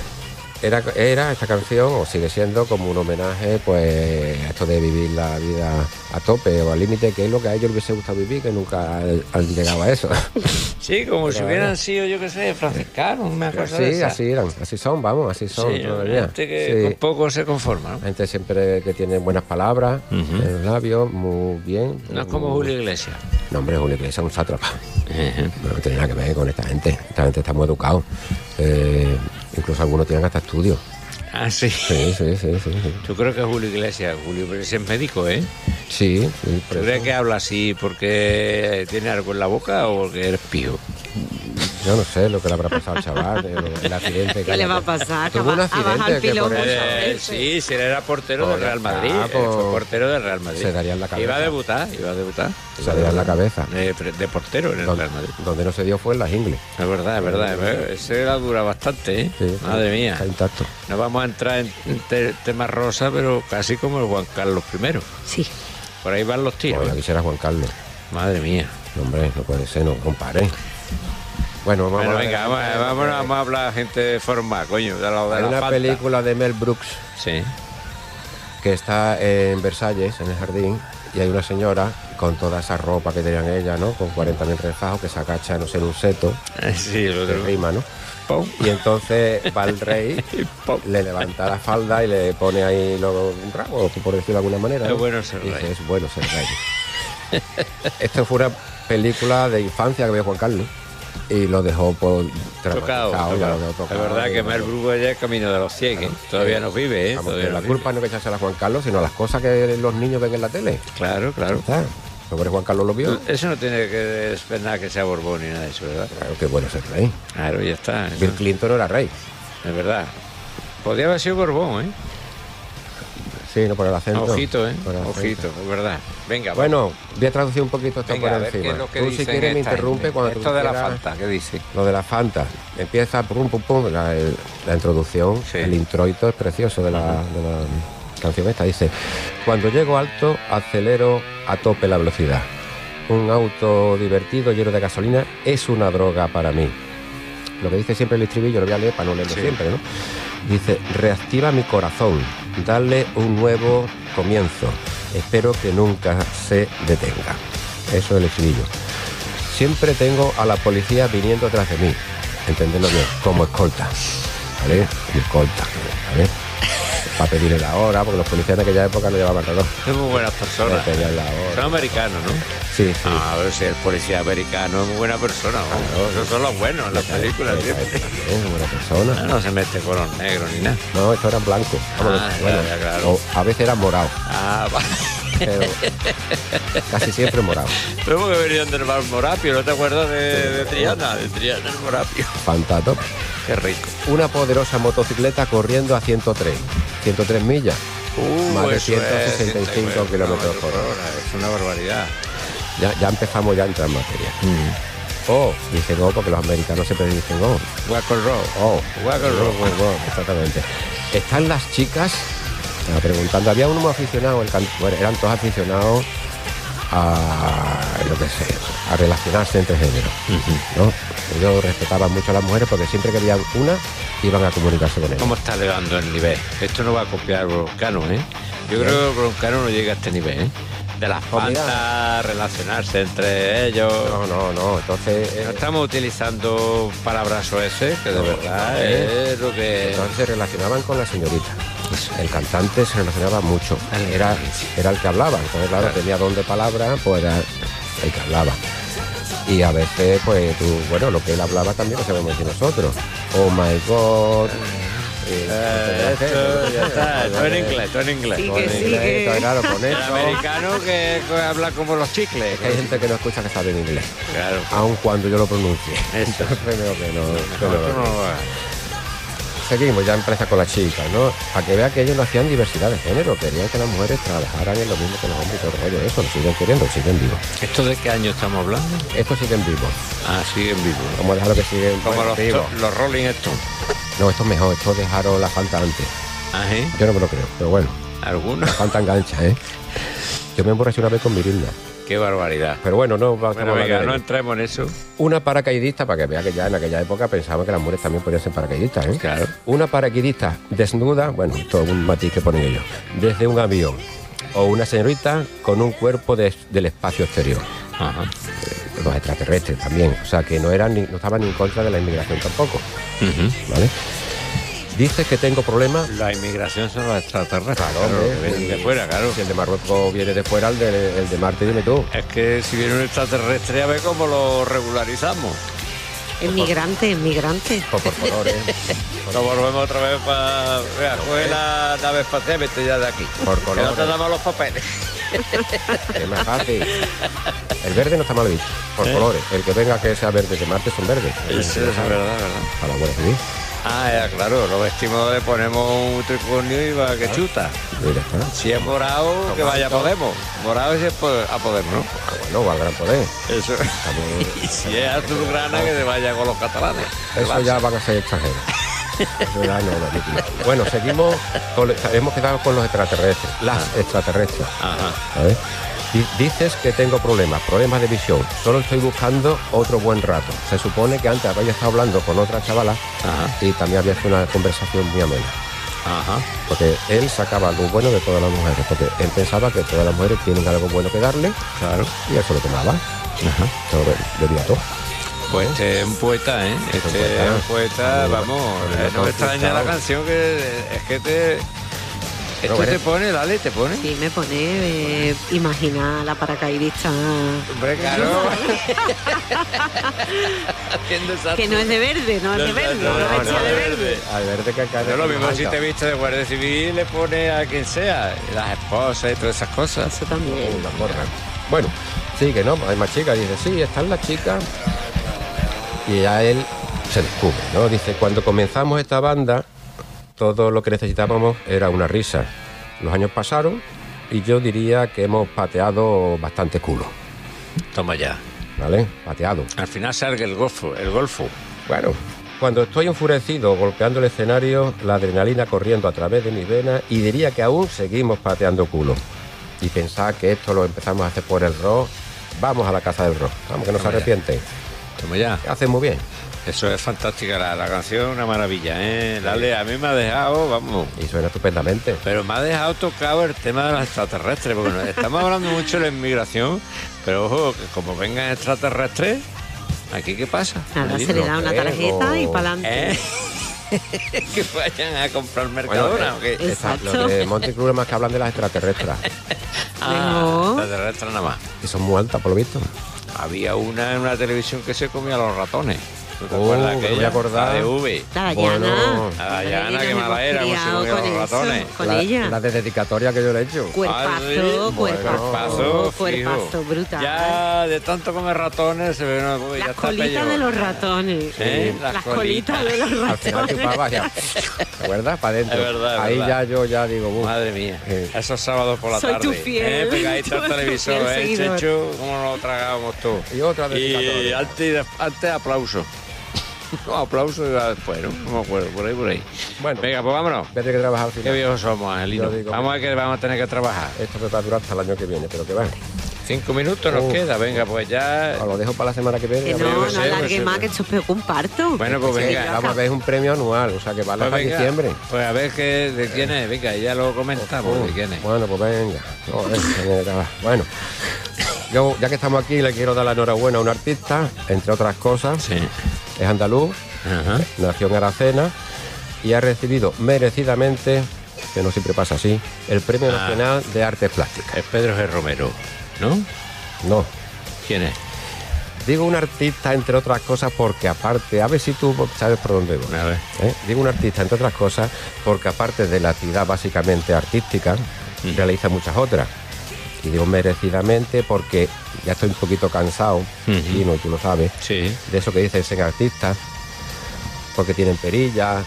[SPEAKER 2] Era, era esta canción, o sigue siendo, como un homenaje pues a esto de vivir la vida a tope o al límite, que es lo que a ellos les hubiese gustado vivir, que nunca han llegado a eso.
[SPEAKER 1] Sí, como si
[SPEAKER 2] Pero,
[SPEAKER 1] hubieran
[SPEAKER 2] eh.
[SPEAKER 1] sido, yo qué sé, franciscanos, una cosa de
[SPEAKER 2] Sí,
[SPEAKER 1] esas.
[SPEAKER 2] así eran, así son, vamos, así son
[SPEAKER 1] Sí,
[SPEAKER 2] todavía.
[SPEAKER 1] gente que
[SPEAKER 2] Sí.
[SPEAKER 1] con poco se conforma, ¿no?
[SPEAKER 2] Gente siempre que tiene buenas palabras
[SPEAKER 1] Ujú.
[SPEAKER 2] en los labios, muy bien.
[SPEAKER 1] No es como
[SPEAKER 2] muy-
[SPEAKER 1] Julio Iglesias.
[SPEAKER 2] No, hombre, Julio Iglesias es un sátrapa. No, no tiene nada que ver con esta gente. Esta gente está muy educada. Eh, incluso algunos tienen hasta estudios.
[SPEAKER 1] Ah, sí.
[SPEAKER 2] Sí, sí, sí, sí. Sí,
[SPEAKER 1] Yo creo que es Julio Iglesias. Julio Iglesias es médico, ¿eh?
[SPEAKER 2] sí, sí, por
[SPEAKER 1] ¿Tú
[SPEAKER 2] eso.
[SPEAKER 1] crees que habla así porque tiene algo en la boca o porque eres pío?
[SPEAKER 2] Yo no sé lo que le habrá pasado al chaval, el, el accidente.
[SPEAKER 3] ¿Qué le va a pasar?
[SPEAKER 2] Tuvo un
[SPEAKER 3] Ha bajado
[SPEAKER 2] accidente
[SPEAKER 3] el
[SPEAKER 2] que
[SPEAKER 3] piloto.
[SPEAKER 2] por
[SPEAKER 3] Muchas
[SPEAKER 1] Eh,
[SPEAKER 3] veces.
[SPEAKER 1] sí, sí, él era portero del
[SPEAKER 2] Pues
[SPEAKER 1] Real
[SPEAKER 2] ya
[SPEAKER 1] Madrid.
[SPEAKER 2] está,
[SPEAKER 1] eh,
[SPEAKER 2] pues,
[SPEAKER 1] fue portero del Real Madrid.
[SPEAKER 2] se daría en la cabeza.
[SPEAKER 1] Iba a debutar, iba a debutar.
[SPEAKER 2] se daría en la cabeza.
[SPEAKER 1] De, de portero en el
[SPEAKER 2] Donde,
[SPEAKER 1] Real Madrid.
[SPEAKER 2] donde no se dio fue en las ingles.
[SPEAKER 1] Es verdad, es verdad. eh, Ese la dura bastante, ¿eh?
[SPEAKER 2] Sí,
[SPEAKER 1] Madre mía.
[SPEAKER 2] Está intacto.
[SPEAKER 1] No vamos a entrar en te- temas rosa, pero casi como el Juan Carlos primero.
[SPEAKER 3] Sí.
[SPEAKER 1] Por ahí van los tiros.
[SPEAKER 2] Como la quisiera Juan Carlos.
[SPEAKER 1] Madre mía.
[SPEAKER 2] No, hombre, no puede ser, no compare. Bueno, vamos
[SPEAKER 1] Bueno,
[SPEAKER 2] a ver.
[SPEAKER 1] venga, vamos, a- vámonos, vamos a hablar gente formal, coño, de lo de
[SPEAKER 2] Hay
[SPEAKER 1] la
[SPEAKER 2] una
[SPEAKER 1] Fanta.
[SPEAKER 2] película de Mel Brooks
[SPEAKER 1] Sí.
[SPEAKER 2] que está en Versalles, en el jardín, y hay una señora con toda esa ropa que tenían ella, ¿no? Con cuarenta mil refajos, que se agacha, no sé, en un seto,
[SPEAKER 1] Sí, lo
[SPEAKER 2] de
[SPEAKER 1] de
[SPEAKER 2] rima, ¿no?
[SPEAKER 1] Pum.
[SPEAKER 2] Y entonces va el rey,
[SPEAKER 1] Pum.
[SPEAKER 2] le levanta la falda y le pone ahí lo, un rabo, por decirlo de alguna manera.
[SPEAKER 1] Es
[SPEAKER 2] ¿no?
[SPEAKER 1] bueno ser
[SPEAKER 2] Y dice,
[SPEAKER 1] rey.
[SPEAKER 2] es bueno ser rey. Esto fue una película de infancia que vio Juan Carlos y lo dejó por
[SPEAKER 1] Tocado,
[SPEAKER 2] traumatizado, ya
[SPEAKER 1] tocado.
[SPEAKER 2] lo dejó
[SPEAKER 1] Es
[SPEAKER 2] tocado,
[SPEAKER 1] verdad
[SPEAKER 2] y
[SPEAKER 1] que
[SPEAKER 2] no-
[SPEAKER 1] Mel Brooks ya es camino de los ciegos. Todavía no vive, ¿eh?
[SPEAKER 2] Vamos,
[SPEAKER 1] Todavía
[SPEAKER 2] que la
[SPEAKER 1] no
[SPEAKER 2] culpa no es que echársela a Juan Carlos, sino las cosas que los niños ven en la tele.
[SPEAKER 1] vive. Claro, claro.
[SPEAKER 2] ¿Está? Sobre Juan Carlos lo vio.
[SPEAKER 1] Eso no tiene que ver nada que sea Borbón ni nada de eso, ¿verdad?
[SPEAKER 2] Claro que bueno ser rey.
[SPEAKER 1] Claro, ya está. eso
[SPEAKER 2] Bill Clinton no era rey.
[SPEAKER 1] es verdad. Podría haber sido Borbón, ¿eh?
[SPEAKER 2] Sí, no por el acento.
[SPEAKER 1] Ojito, ¿eh?
[SPEAKER 2] Por el acento.
[SPEAKER 1] Ojito, es verdad. Venga, va.
[SPEAKER 2] Bueno, voy a traducir un poquito esto
[SPEAKER 1] Venga, a
[SPEAKER 2] por
[SPEAKER 1] ver qué
[SPEAKER 2] encima.
[SPEAKER 1] es lo que
[SPEAKER 2] Tú si
[SPEAKER 1] dicen
[SPEAKER 2] quieres me
[SPEAKER 1] esta
[SPEAKER 2] interrumpe
[SPEAKER 1] gente.
[SPEAKER 2] cuando tú
[SPEAKER 1] Esto de la
[SPEAKER 2] quieras.
[SPEAKER 1] Fanta, ¿qué dice?
[SPEAKER 2] Lo de la Fanta. Empieza pum pum pum la, el- la introducción,
[SPEAKER 1] Sí.
[SPEAKER 2] el introito es precioso de la, de la canción esta. Dice, cuando llego alto, acelero a tope la velocidad. Un auto divertido, lleno de gasolina, es una droga para mí. Lo que dice siempre el estribillo, lo voy a leer para no leerlo
[SPEAKER 1] Sí.
[SPEAKER 2] siempre, ¿no? Dice, reactiva mi corazón, dale un nuevo comienzo. Espero que nunca se detenga. Eso es el estribillo. Siempre tengo a la policía viniendo atrás de mí, entenderlo bien, como escolta. ¿Vale? Como escolta, ¿vale? Para pedirle la hora, porque los policías en aquella época no llevaban reloj.
[SPEAKER 1] Son muy buenas
[SPEAKER 2] Le
[SPEAKER 1] personas.
[SPEAKER 2] pedían la hora.
[SPEAKER 1] Son americanos, ¿no?
[SPEAKER 2] Sí, sí.
[SPEAKER 1] Ah, a ver si el policía americano es muy buena persona. ¿no? Esos son los buenos en las películas.
[SPEAKER 2] Esa
[SPEAKER 1] siempre.
[SPEAKER 2] es también buena persona.
[SPEAKER 1] No se mete con los negros ni nada.
[SPEAKER 2] No, estos eran blancos. Vámonos,
[SPEAKER 1] Ah, ya,
[SPEAKER 2] bueno,
[SPEAKER 1] ya, claro.
[SPEAKER 2] o a veces eran morados,
[SPEAKER 1] Ah, va.
[SPEAKER 2] pero casi siempre morados.
[SPEAKER 1] Luego que venían del Bar Morapio, ¿no te acuerdas de, de Triana? De Triana, el Morapio.
[SPEAKER 2] Fantato.
[SPEAKER 1] Qué rico.
[SPEAKER 2] Una poderosa motocicleta corriendo a ciento tres. ciento tres millas. Más de
[SPEAKER 1] eso es,
[SPEAKER 2] ciento sesenta y cinco
[SPEAKER 1] ciento cincuenta
[SPEAKER 2] kilómetros por hora.
[SPEAKER 1] Es una barbaridad.
[SPEAKER 2] Ya, ya empezamos ya a entrar en materia. Oh, dicen oh porque los americanos siempre dicen oh.
[SPEAKER 1] Waco Road.
[SPEAKER 2] Oh,
[SPEAKER 1] Waco Road.
[SPEAKER 2] oh, oh, exactamente. Están las chicas, estaba preguntando, había uno muy aficionado, el can- bueno, eran todos aficionados a lo que sé, a relacionarse entre géneros, ¿no? Ellos respetaban mucho a las mujeres porque siempre que veían una iban a comunicarse con ellas.
[SPEAKER 1] ¿Cómo está elevando el nivel? Esto no va a copiar Broncano, ¿eh? Yo creo que Broncano no llega a este nivel, ¿eh? De las
[SPEAKER 2] Pues mira.
[SPEAKER 1] fantas, relacionarse entre ellos.
[SPEAKER 2] No, no, no, entonces
[SPEAKER 1] No
[SPEAKER 2] eh,
[SPEAKER 1] estamos utilizando palabras ese que de
[SPEAKER 2] No,
[SPEAKER 1] verdad
[SPEAKER 2] no, eh.
[SPEAKER 1] es lo que...
[SPEAKER 2] entonces se relacionaban con la señorita.
[SPEAKER 1] cosa.
[SPEAKER 2] El cantante se relacionaba mucho. Era, era el que hablaba. Entonces, claro,
[SPEAKER 1] Claro.
[SPEAKER 2] tenía don de palabra, pues era el que hablaba. Y a veces, pues tú, bueno, lo que él hablaba también lo sabemos decir nosotros. Oh my God. Eh,
[SPEAKER 1] Eh, esto ya está, todo en inglés, todo en inglés.
[SPEAKER 3] Sí,
[SPEAKER 2] Con
[SPEAKER 3] que
[SPEAKER 2] el
[SPEAKER 3] sí,
[SPEAKER 2] inglés,
[SPEAKER 3] que-
[SPEAKER 2] entonces, claro, con
[SPEAKER 1] El
[SPEAKER 2] esto.
[SPEAKER 1] americano que que habla como los chicles.
[SPEAKER 2] Es que hay gente que no escucha que sabe en inglés,
[SPEAKER 1] Claro.
[SPEAKER 2] aun cuando yo lo pronuncie.
[SPEAKER 1] Eso.
[SPEAKER 2] Entonces, creo que no. que
[SPEAKER 1] Nosotros
[SPEAKER 2] no-
[SPEAKER 1] no lo hagamos.
[SPEAKER 2] Seguimos, ya empieza con las chicas, ¿no? Para que vea que ellos no hacían diversidad de género, querían que las mujeres trabajaran en lo mismo que los hombres y todo el rollo. Eso lo siguen queriendo, siguen vivos.
[SPEAKER 1] ¿Esto de qué año estamos hablando?
[SPEAKER 2] Estos siguen vivos.
[SPEAKER 1] Ah, siguen vivos.
[SPEAKER 2] Vamos a dejarlo que siguen
[SPEAKER 1] Como
[SPEAKER 2] bueno,
[SPEAKER 1] los,
[SPEAKER 2] vivos.
[SPEAKER 1] los Rolling Stones.
[SPEAKER 2] No, esto es mejor, esto dejaron la Fanta antes.
[SPEAKER 1] Ah, ¿eh?
[SPEAKER 2] Yo no me lo creo, pero bueno,
[SPEAKER 1] ¿Algunos?
[SPEAKER 2] la Fanta engancha, ¿eh? Yo me emborraché una vez con Mirinda.
[SPEAKER 1] Qué barbaridad.
[SPEAKER 2] Pero bueno, no vamos
[SPEAKER 1] Bueno,
[SPEAKER 2] a hablar
[SPEAKER 1] venga,
[SPEAKER 2] de
[SPEAKER 1] no
[SPEAKER 2] ello.
[SPEAKER 1] entremos en eso.
[SPEAKER 2] Una paracaidista, para que vea que ya en aquella época pensaban que las mujeres también podían ser paracaidistas, ¿eh?
[SPEAKER 1] Claro.
[SPEAKER 2] Una paracaidista desnuda, bueno, todo un matiz que ponen ellos, desde un avión. O una señorita con un cuerpo de- del espacio exterior.
[SPEAKER 1] Ajá.
[SPEAKER 2] Eh, Los extraterrestres también. O sea, que no, eran ni, no estaban ni en contra de la inmigración tampoco,
[SPEAKER 1] Ujú.
[SPEAKER 2] ¿vale? Dices que tengo problemas.
[SPEAKER 1] La inmigración son los extraterrestres.
[SPEAKER 2] Claro,
[SPEAKER 1] Claro,
[SPEAKER 2] hombre,
[SPEAKER 1] que vienen de
[SPEAKER 2] y-
[SPEAKER 1] fuera, claro.
[SPEAKER 2] Si el de Marruecos viene de fuera, el de, el de Marte viene tú.
[SPEAKER 1] Es que si viene un extraterrestre, a ver cómo lo regularizamos.
[SPEAKER 3] Es migrante, es migrante.
[SPEAKER 2] O por colores.
[SPEAKER 1] Nos volvemos otra vez para... Vea, coge la nave espacial y vete ya de aquí.
[SPEAKER 2] Por
[SPEAKER 1] Que no
[SPEAKER 2] colores.
[SPEAKER 1] te damos los papeles.
[SPEAKER 2] Es más fácil. El verde no está mal visto. Por
[SPEAKER 1] ¿Eh?
[SPEAKER 2] colores. El que venga que sea verde de Marte son verdes.
[SPEAKER 1] Eso es verdad, verdad.
[SPEAKER 2] A la Guardia Civil.
[SPEAKER 1] Ah, ya, claro, lo vestimos, le ponemos un tricornio y va que chuta.
[SPEAKER 2] Y ya está.
[SPEAKER 1] Si es morado, que vaya a Podemos. Morado si es po- a Podemos, ¿no?
[SPEAKER 2] Ah, bueno, o al gran poder.
[SPEAKER 1] Eso. Y si es azulgrana, que se vaya con los catalanes.
[SPEAKER 2] Eso ya van a ser extranjeros. Eso ya no lo admitimos. Bueno, seguimos. Con, hemos quedado con los extraterrestres. Las extraterrestres.
[SPEAKER 1] Ajá.
[SPEAKER 2] ¿Sabes? Di- Dices que tengo problemas, problemas de visión. Solo estoy buscando otro buen rato. Se supone que antes había estado hablando con otra chavala
[SPEAKER 1] Ajá.
[SPEAKER 2] y también había hecho una conversación muy amena.
[SPEAKER 1] Ajá.
[SPEAKER 2] Porque él sacaba algo bueno de todas las mujeres. Porque él pensaba que todas las mujeres tienen algo bueno que darle
[SPEAKER 1] Claro.
[SPEAKER 2] y eso lo tomaba.
[SPEAKER 1] Ajá.
[SPEAKER 2] Se lo be- bebía todo.
[SPEAKER 1] Pues este es un poeta, ¿eh? Este
[SPEAKER 2] poeta.
[SPEAKER 1] es un poeta, vamos,
[SPEAKER 2] Bueno,
[SPEAKER 1] eh, no me extraña la
[SPEAKER 2] conquistado.
[SPEAKER 1] canción que es que te... Esto
[SPEAKER 2] bueno.
[SPEAKER 1] te pone, Lali, te pone.
[SPEAKER 3] Sí, me pone, eh, imagina la paracaidista
[SPEAKER 1] Hombre, claro. Haciendo esa-
[SPEAKER 3] que no es de verde, no es de
[SPEAKER 1] No,
[SPEAKER 3] verde,
[SPEAKER 1] no,
[SPEAKER 3] no,
[SPEAKER 1] no,
[SPEAKER 3] vestida
[SPEAKER 1] no,
[SPEAKER 3] de
[SPEAKER 1] de
[SPEAKER 3] verde.
[SPEAKER 1] verde.
[SPEAKER 2] Al verde que acá.
[SPEAKER 1] No es lo mismo si te viste de Guardia Civil, le pone a quien sea, las esposas y todas esas cosas.
[SPEAKER 3] Eso también.
[SPEAKER 2] Una porra. Bueno, sigue, ¿no? Hay más chicas. Dice, sí, están las chicas. Y ya él se descubre, ¿no? Dice, cuando comenzamos esta banda, todo lo que necesitábamos era una risa. Los años pasaron y yo diría que hemos pateado bastante culo,
[SPEAKER 1] Toma ya.
[SPEAKER 2] ¿vale? Pateado.
[SPEAKER 1] Al final salga el golfo, el golfo.
[SPEAKER 2] Bueno, cuando estoy enfurecido golpeando el escenario, la adrenalina corriendo a través de mis venas y diría que aún seguimos pateando culo. Y pensar que esto lo empezamos a hacer por el rock, vamos a la casa del rock. Vamos, que no se
[SPEAKER 1] Toma ya.
[SPEAKER 2] arrepienten.
[SPEAKER 1] Toma ya.
[SPEAKER 2] Hacen muy bien.
[SPEAKER 1] Eso es fantástica, la, la canción, una maravilla, ¿eh? Dale, a mí me ha dejado, vamos.
[SPEAKER 2] Y suena estupendamente.
[SPEAKER 1] Pero me ha dejado tocado el tema de los extraterrestres, porque no- estamos hablando mucho de la inmigración, pero ojo, que como vengan extraterrestres, ¿aquí qué pasa?
[SPEAKER 3] Nada,
[SPEAKER 1] Ahí
[SPEAKER 3] se le
[SPEAKER 1] no.
[SPEAKER 3] da una
[SPEAKER 2] creo.
[SPEAKER 3] tarjeta y para adelante.
[SPEAKER 1] ¿Eh? Que vayan a comprar Mercadona,
[SPEAKER 2] Bueno,
[SPEAKER 1] ¿o qué?
[SPEAKER 2] eh, esa-
[SPEAKER 3] Exacto.
[SPEAKER 2] los de Monte Cruz más que hablan de las extraterrestres,
[SPEAKER 1] Ah,
[SPEAKER 3] No.
[SPEAKER 1] extraterrestres nada más.
[SPEAKER 2] que son muy altas, por lo visto.
[SPEAKER 1] Había una en una televisión que se comía a los ratones. ¿Tú te
[SPEAKER 2] Oh,
[SPEAKER 1] acuerdas
[SPEAKER 2] me
[SPEAKER 1] aquella?
[SPEAKER 2] voy a acordar.
[SPEAKER 1] La de V.
[SPEAKER 3] La
[SPEAKER 2] Bueno,
[SPEAKER 3] Dayana.
[SPEAKER 1] la Dayana,
[SPEAKER 3] Hombre,
[SPEAKER 1] qué
[SPEAKER 3] nos
[SPEAKER 1] mala
[SPEAKER 3] hemos
[SPEAKER 1] era, cómo se
[SPEAKER 3] criado
[SPEAKER 1] comía
[SPEAKER 3] con
[SPEAKER 1] los
[SPEAKER 3] eso,
[SPEAKER 1] ratones.
[SPEAKER 3] Con
[SPEAKER 2] la,
[SPEAKER 3] ella.
[SPEAKER 2] la de dedicatoria que yo le he hecho.
[SPEAKER 3] Cuerpazo,
[SPEAKER 1] Ay,
[SPEAKER 3] cuerpazo,
[SPEAKER 1] cuerpazo,
[SPEAKER 3] cuerpazo,
[SPEAKER 1] fijo.
[SPEAKER 3] brutal.
[SPEAKER 1] Ya de tanto comer ratones se ve una ya
[SPEAKER 3] Las
[SPEAKER 1] está
[SPEAKER 3] colitas
[SPEAKER 1] pello.
[SPEAKER 3] de los ratones.
[SPEAKER 1] ¿Eh?
[SPEAKER 3] Las,
[SPEAKER 1] Las
[SPEAKER 3] colitas de los
[SPEAKER 2] Al final
[SPEAKER 3] ratones.
[SPEAKER 2] chupaba ya. ¿Te acuerdas? Para adentro.
[SPEAKER 1] Es verdad, es
[SPEAKER 2] Ahí
[SPEAKER 1] verdad.
[SPEAKER 2] ya yo ya digo, "Buf".
[SPEAKER 1] Madre mía,
[SPEAKER 2] Sí.
[SPEAKER 1] esos sábados por la
[SPEAKER 3] Soy
[SPEAKER 1] tarde.
[SPEAKER 3] tu fiel,
[SPEAKER 1] ¿eh? Pegadito al
[SPEAKER 3] tu
[SPEAKER 1] televisor,
[SPEAKER 3] fiel
[SPEAKER 1] ¿eh,
[SPEAKER 3] seguidor.
[SPEAKER 1] Chechu? ¿Cómo nos lo tragábamos todos?
[SPEAKER 2] Y otra
[SPEAKER 1] Y
[SPEAKER 2] dedicatoria.
[SPEAKER 1] antes, antes aplauso. No, aplauso iba después, ¿no? No me acuerdo, por ahí, por ahí.
[SPEAKER 2] Bueno,
[SPEAKER 1] Venga, pues vámonos.
[SPEAKER 2] voy a tener que trabajar al
[SPEAKER 1] Qué
[SPEAKER 2] final.
[SPEAKER 1] viejos somos, Angelino.
[SPEAKER 2] Yo digo,
[SPEAKER 1] Vamos a ver que vamos a tener que trabajar.
[SPEAKER 2] Esto me va a durar hasta el año que viene, pero que va.
[SPEAKER 1] Cinco minutos nos
[SPEAKER 2] Uf.
[SPEAKER 1] queda, venga, pues ya.
[SPEAKER 2] Os lo dejo para la semana que viene.
[SPEAKER 3] Que
[SPEAKER 2] a ver.
[SPEAKER 3] no,
[SPEAKER 1] Yo sé,
[SPEAKER 3] no
[SPEAKER 1] yo
[SPEAKER 3] alargue
[SPEAKER 1] sé,
[SPEAKER 3] más,
[SPEAKER 1] yo
[SPEAKER 3] que esto es peor que un parto.
[SPEAKER 1] Bueno, pues
[SPEAKER 3] Sí,
[SPEAKER 1] venga,
[SPEAKER 3] ya
[SPEAKER 2] Vamos a ver, es un premio anual, o sea que vale
[SPEAKER 1] Pues
[SPEAKER 2] hasta
[SPEAKER 1] venga,
[SPEAKER 2] diciembre.
[SPEAKER 1] pues a ver que, de quién es, venga, ya lo comentamos, de quién es.
[SPEAKER 2] Bueno, pues venga. Joder, venga, bueno, yo ya que estamos aquí le quiero dar la enhorabuena a un artista, entre otras cosas.
[SPEAKER 1] Sí.
[SPEAKER 2] Es andaluz,
[SPEAKER 1] Ajá.
[SPEAKER 2] nació en Aracena y ha recibido merecidamente que no siempre pasa así, el Premio
[SPEAKER 1] Ah.
[SPEAKER 2] Nacional de Artes Plásticas.
[SPEAKER 1] Es Pedro G. Romero, ¿no?
[SPEAKER 2] No,
[SPEAKER 1] ¿Quién es?
[SPEAKER 2] digo un artista entre otras cosas porque aparte, a ver si tú sabes por dónde voy.
[SPEAKER 1] A ver.
[SPEAKER 2] ¿eh? Digo un artista entre otras cosas porque aparte de la actividad básicamente artística,
[SPEAKER 1] Mm.
[SPEAKER 2] realiza muchas otras. Y digo merecidamente porque ya estoy un poquito cansado,
[SPEAKER 1] Ujú.
[SPEAKER 2] y no, tú lo sabes,
[SPEAKER 1] Sí.
[SPEAKER 2] de eso que dicen ser artistas, porque tienen perillas,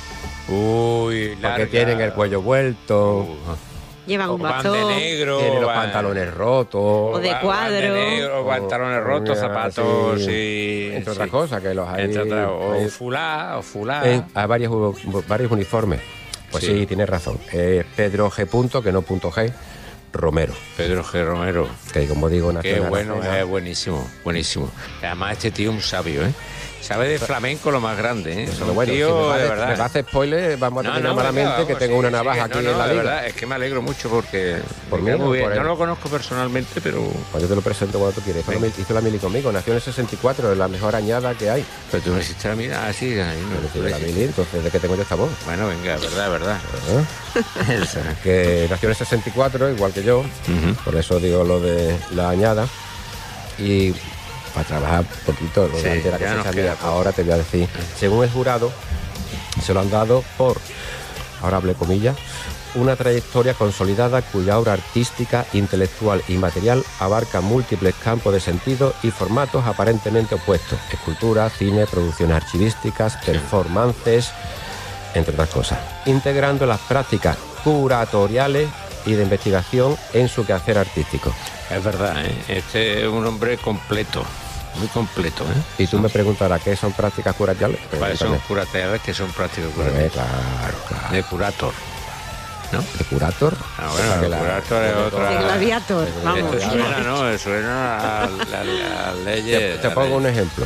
[SPEAKER 1] Uy,
[SPEAKER 2] porque
[SPEAKER 1] larga.
[SPEAKER 2] tienen el cuello vuelto,
[SPEAKER 1] Uh,
[SPEAKER 3] Llevan un
[SPEAKER 1] van de
[SPEAKER 3] bastón.
[SPEAKER 1] negro.
[SPEAKER 2] tienen los
[SPEAKER 1] van-
[SPEAKER 2] pantalones rotos,
[SPEAKER 3] O de
[SPEAKER 1] van- van
[SPEAKER 3] cuadro.
[SPEAKER 1] negro, pantalones rotos,
[SPEAKER 2] Mira,
[SPEAKER 1] zapatos,
[SPEAKER 2] sí,
[SPEAKER 1] sí.
[SPEAKER 2] entre
[SPEAKER 1] sí.
[SPEAKER 2] otras cosas, que los hay,
[SPEAKER 1] Entre otras, o
[SPEAKER 2] hay-
[SPEAKER 1] fulá, o fulá.
[SPEAKER 2] en- hay varios, u- varios uniformes. Pues sí,
[SPEAKER 1] Sí.
[SPEAKER 2] tienes razón. Es Pedro G. Punto, que no punto G, Romero.
[SPEAKER 1] Pedro G. Romero.
[SPEAKER 2] Que como digo, nació
[SPEAKER 1] Qué
[SPEAKER 2] en
[SPEAKER 1] bueno,
[SPEAKER 2] Aracena.
[SPEAKER 1] es buenísimo, buenísimo. Además, este tío es un sabio, ¿eh? Sabe de flamenco lo más grande, ¿eh?
[SPEAKER 2] Eso
[SPEAKER 1] Es
[SPEAKER 2] es lo
[SPEAKER 1] un
[SPEAKER 2] bueno.
[SPEAKER 1] tío
[SPEAKER 2] Si me va,
[SPEAKER 1] de
[SPEAKER 2] de-
[SPEAKER 1] verdad.
[SPEAKER 2] me va a hacer spoiler, vamos a
[SPEAKER 1] No,
[SPEAKER 2] terminar
[SPEAKER 1] no,
[SPEAKER 2] malamente,
[SPEAKER 1] venga,
[SPEAKER 2] que
[SPEAKER 1] vamos,
[SPEAKER 2] tengo
[SPEAKER 1] sí,
[SPEAKER 2] una
[SPEAKER 1] sí,
[SPEAKER 2] navaja
[SPEAKER 1] que-
[SPEAKER 2] aquí
[SPEAKER 1] no,
[SPEAKER 2] en
[SPEAKER 1] no,
[SPEAKER 2] la
[SPEAKER 1] de
[SPEAKER 2] liga.
[SPEAKER 1] verdad, es que me alegro mucho porque
[SPEAKER 2] Por
[SPEAKER 1] me
[SPEAKER 2] mí,
[SPEAKER 1] cae muy bien.
[SPEAKER 2] por él.
[SPEAKER 1] No lo conozco personalmente, pero,
[SPEAKER 2] Pues yo te lo presento cuando tú quieres. Hizo la,
[SPEAKER 1] Venga.
[SPEAKER 2] mil- hizo la mili conmigo, nació en el sesenta y cuatro, es la mejor añada que hay.
[SPEAKER 1] pero tú me hiciste la mira así. Ahí, no,
[SPEAKER 2] Pero
[SPEAKER 1] tú
[SPEAKER 2] tiene
[SPEAKER 1] me
[SPEAKER 2] la
[SPEAKER 1] hiciste-
[SPEAKER 2] mili, entonces, ¿de qué tengo yo esta voz?
[SPEAKER 1] Bueno, venga, es verdad, es verdad.
[SPEAKER 2] ¿Eh?
[SPEAKER 1] Eso.
[SPEAKER 2] Que nació en el sesenta y cuatro, igual que yo,
[SPEAKER 1] Ujú.
[SPEAKER 2] por eso digo lo de la añada. Y para trabajar un poquito, lo
[SPEAKER 1] Sí,
[SPEAKER 2] de antes era
[SPEAKER 1] ya nos
[SPEAKER 2] cosecha
[SPEAKER 1] queda
[SPEAKER 2] mía.
[SPEAKER 1] poco.
[SPEAKER 2] Ahora te voy a decir, según el jurado, se lo han dado por, ahora hablé comillas, una trayectoria consolidada cuya obra artística, intelectual y material abarca múltiples campos de sentido y formatos aparentemente opuestos: escultura, cine, producciones archivísticas, performances, entre otras cosas, integrando las prácticas curatoriales y de investigación en su quehacer artístico.
[SPEAKER 1] Es verdad, ¿eh? Este es un hombre completo, muy completo, ¿eh?
[SPEAKER 2] Y tú me preguntarás, ¿qué son prácticas curatoriales?
[SPEAKER 1] ¿Cuáles son
[SPEAKER 2] Pregúntame.
[SPEAKER 1] curatoriales que son prácticos
[SPEAKER 2] Pues,
[SPEAKER 1] curatoriales?
[SPEAKER 2] claro, claro.
[SPEAKER 1] De curator, ¿no?
[SPEAKER 2] ¿De curator?
[SPEAKER 1] Ah,
[SPEAKER 2] O sea,
[SPEAKER 1] bueno,
[SPEAKER 2] que
[SPEAKER 1] el
[SPEAKER 2] la-
[SPEAKER 1] curator es otra...
[SPEAKER 3] De gladiator, vamos.
[SPEAKER 1] Esto suena, ¿no? Suena a las
[SPEAKER 2] Te,
[SPEAKER 1] leyes...
[SPEAKER 2] te pongo un ejemplo.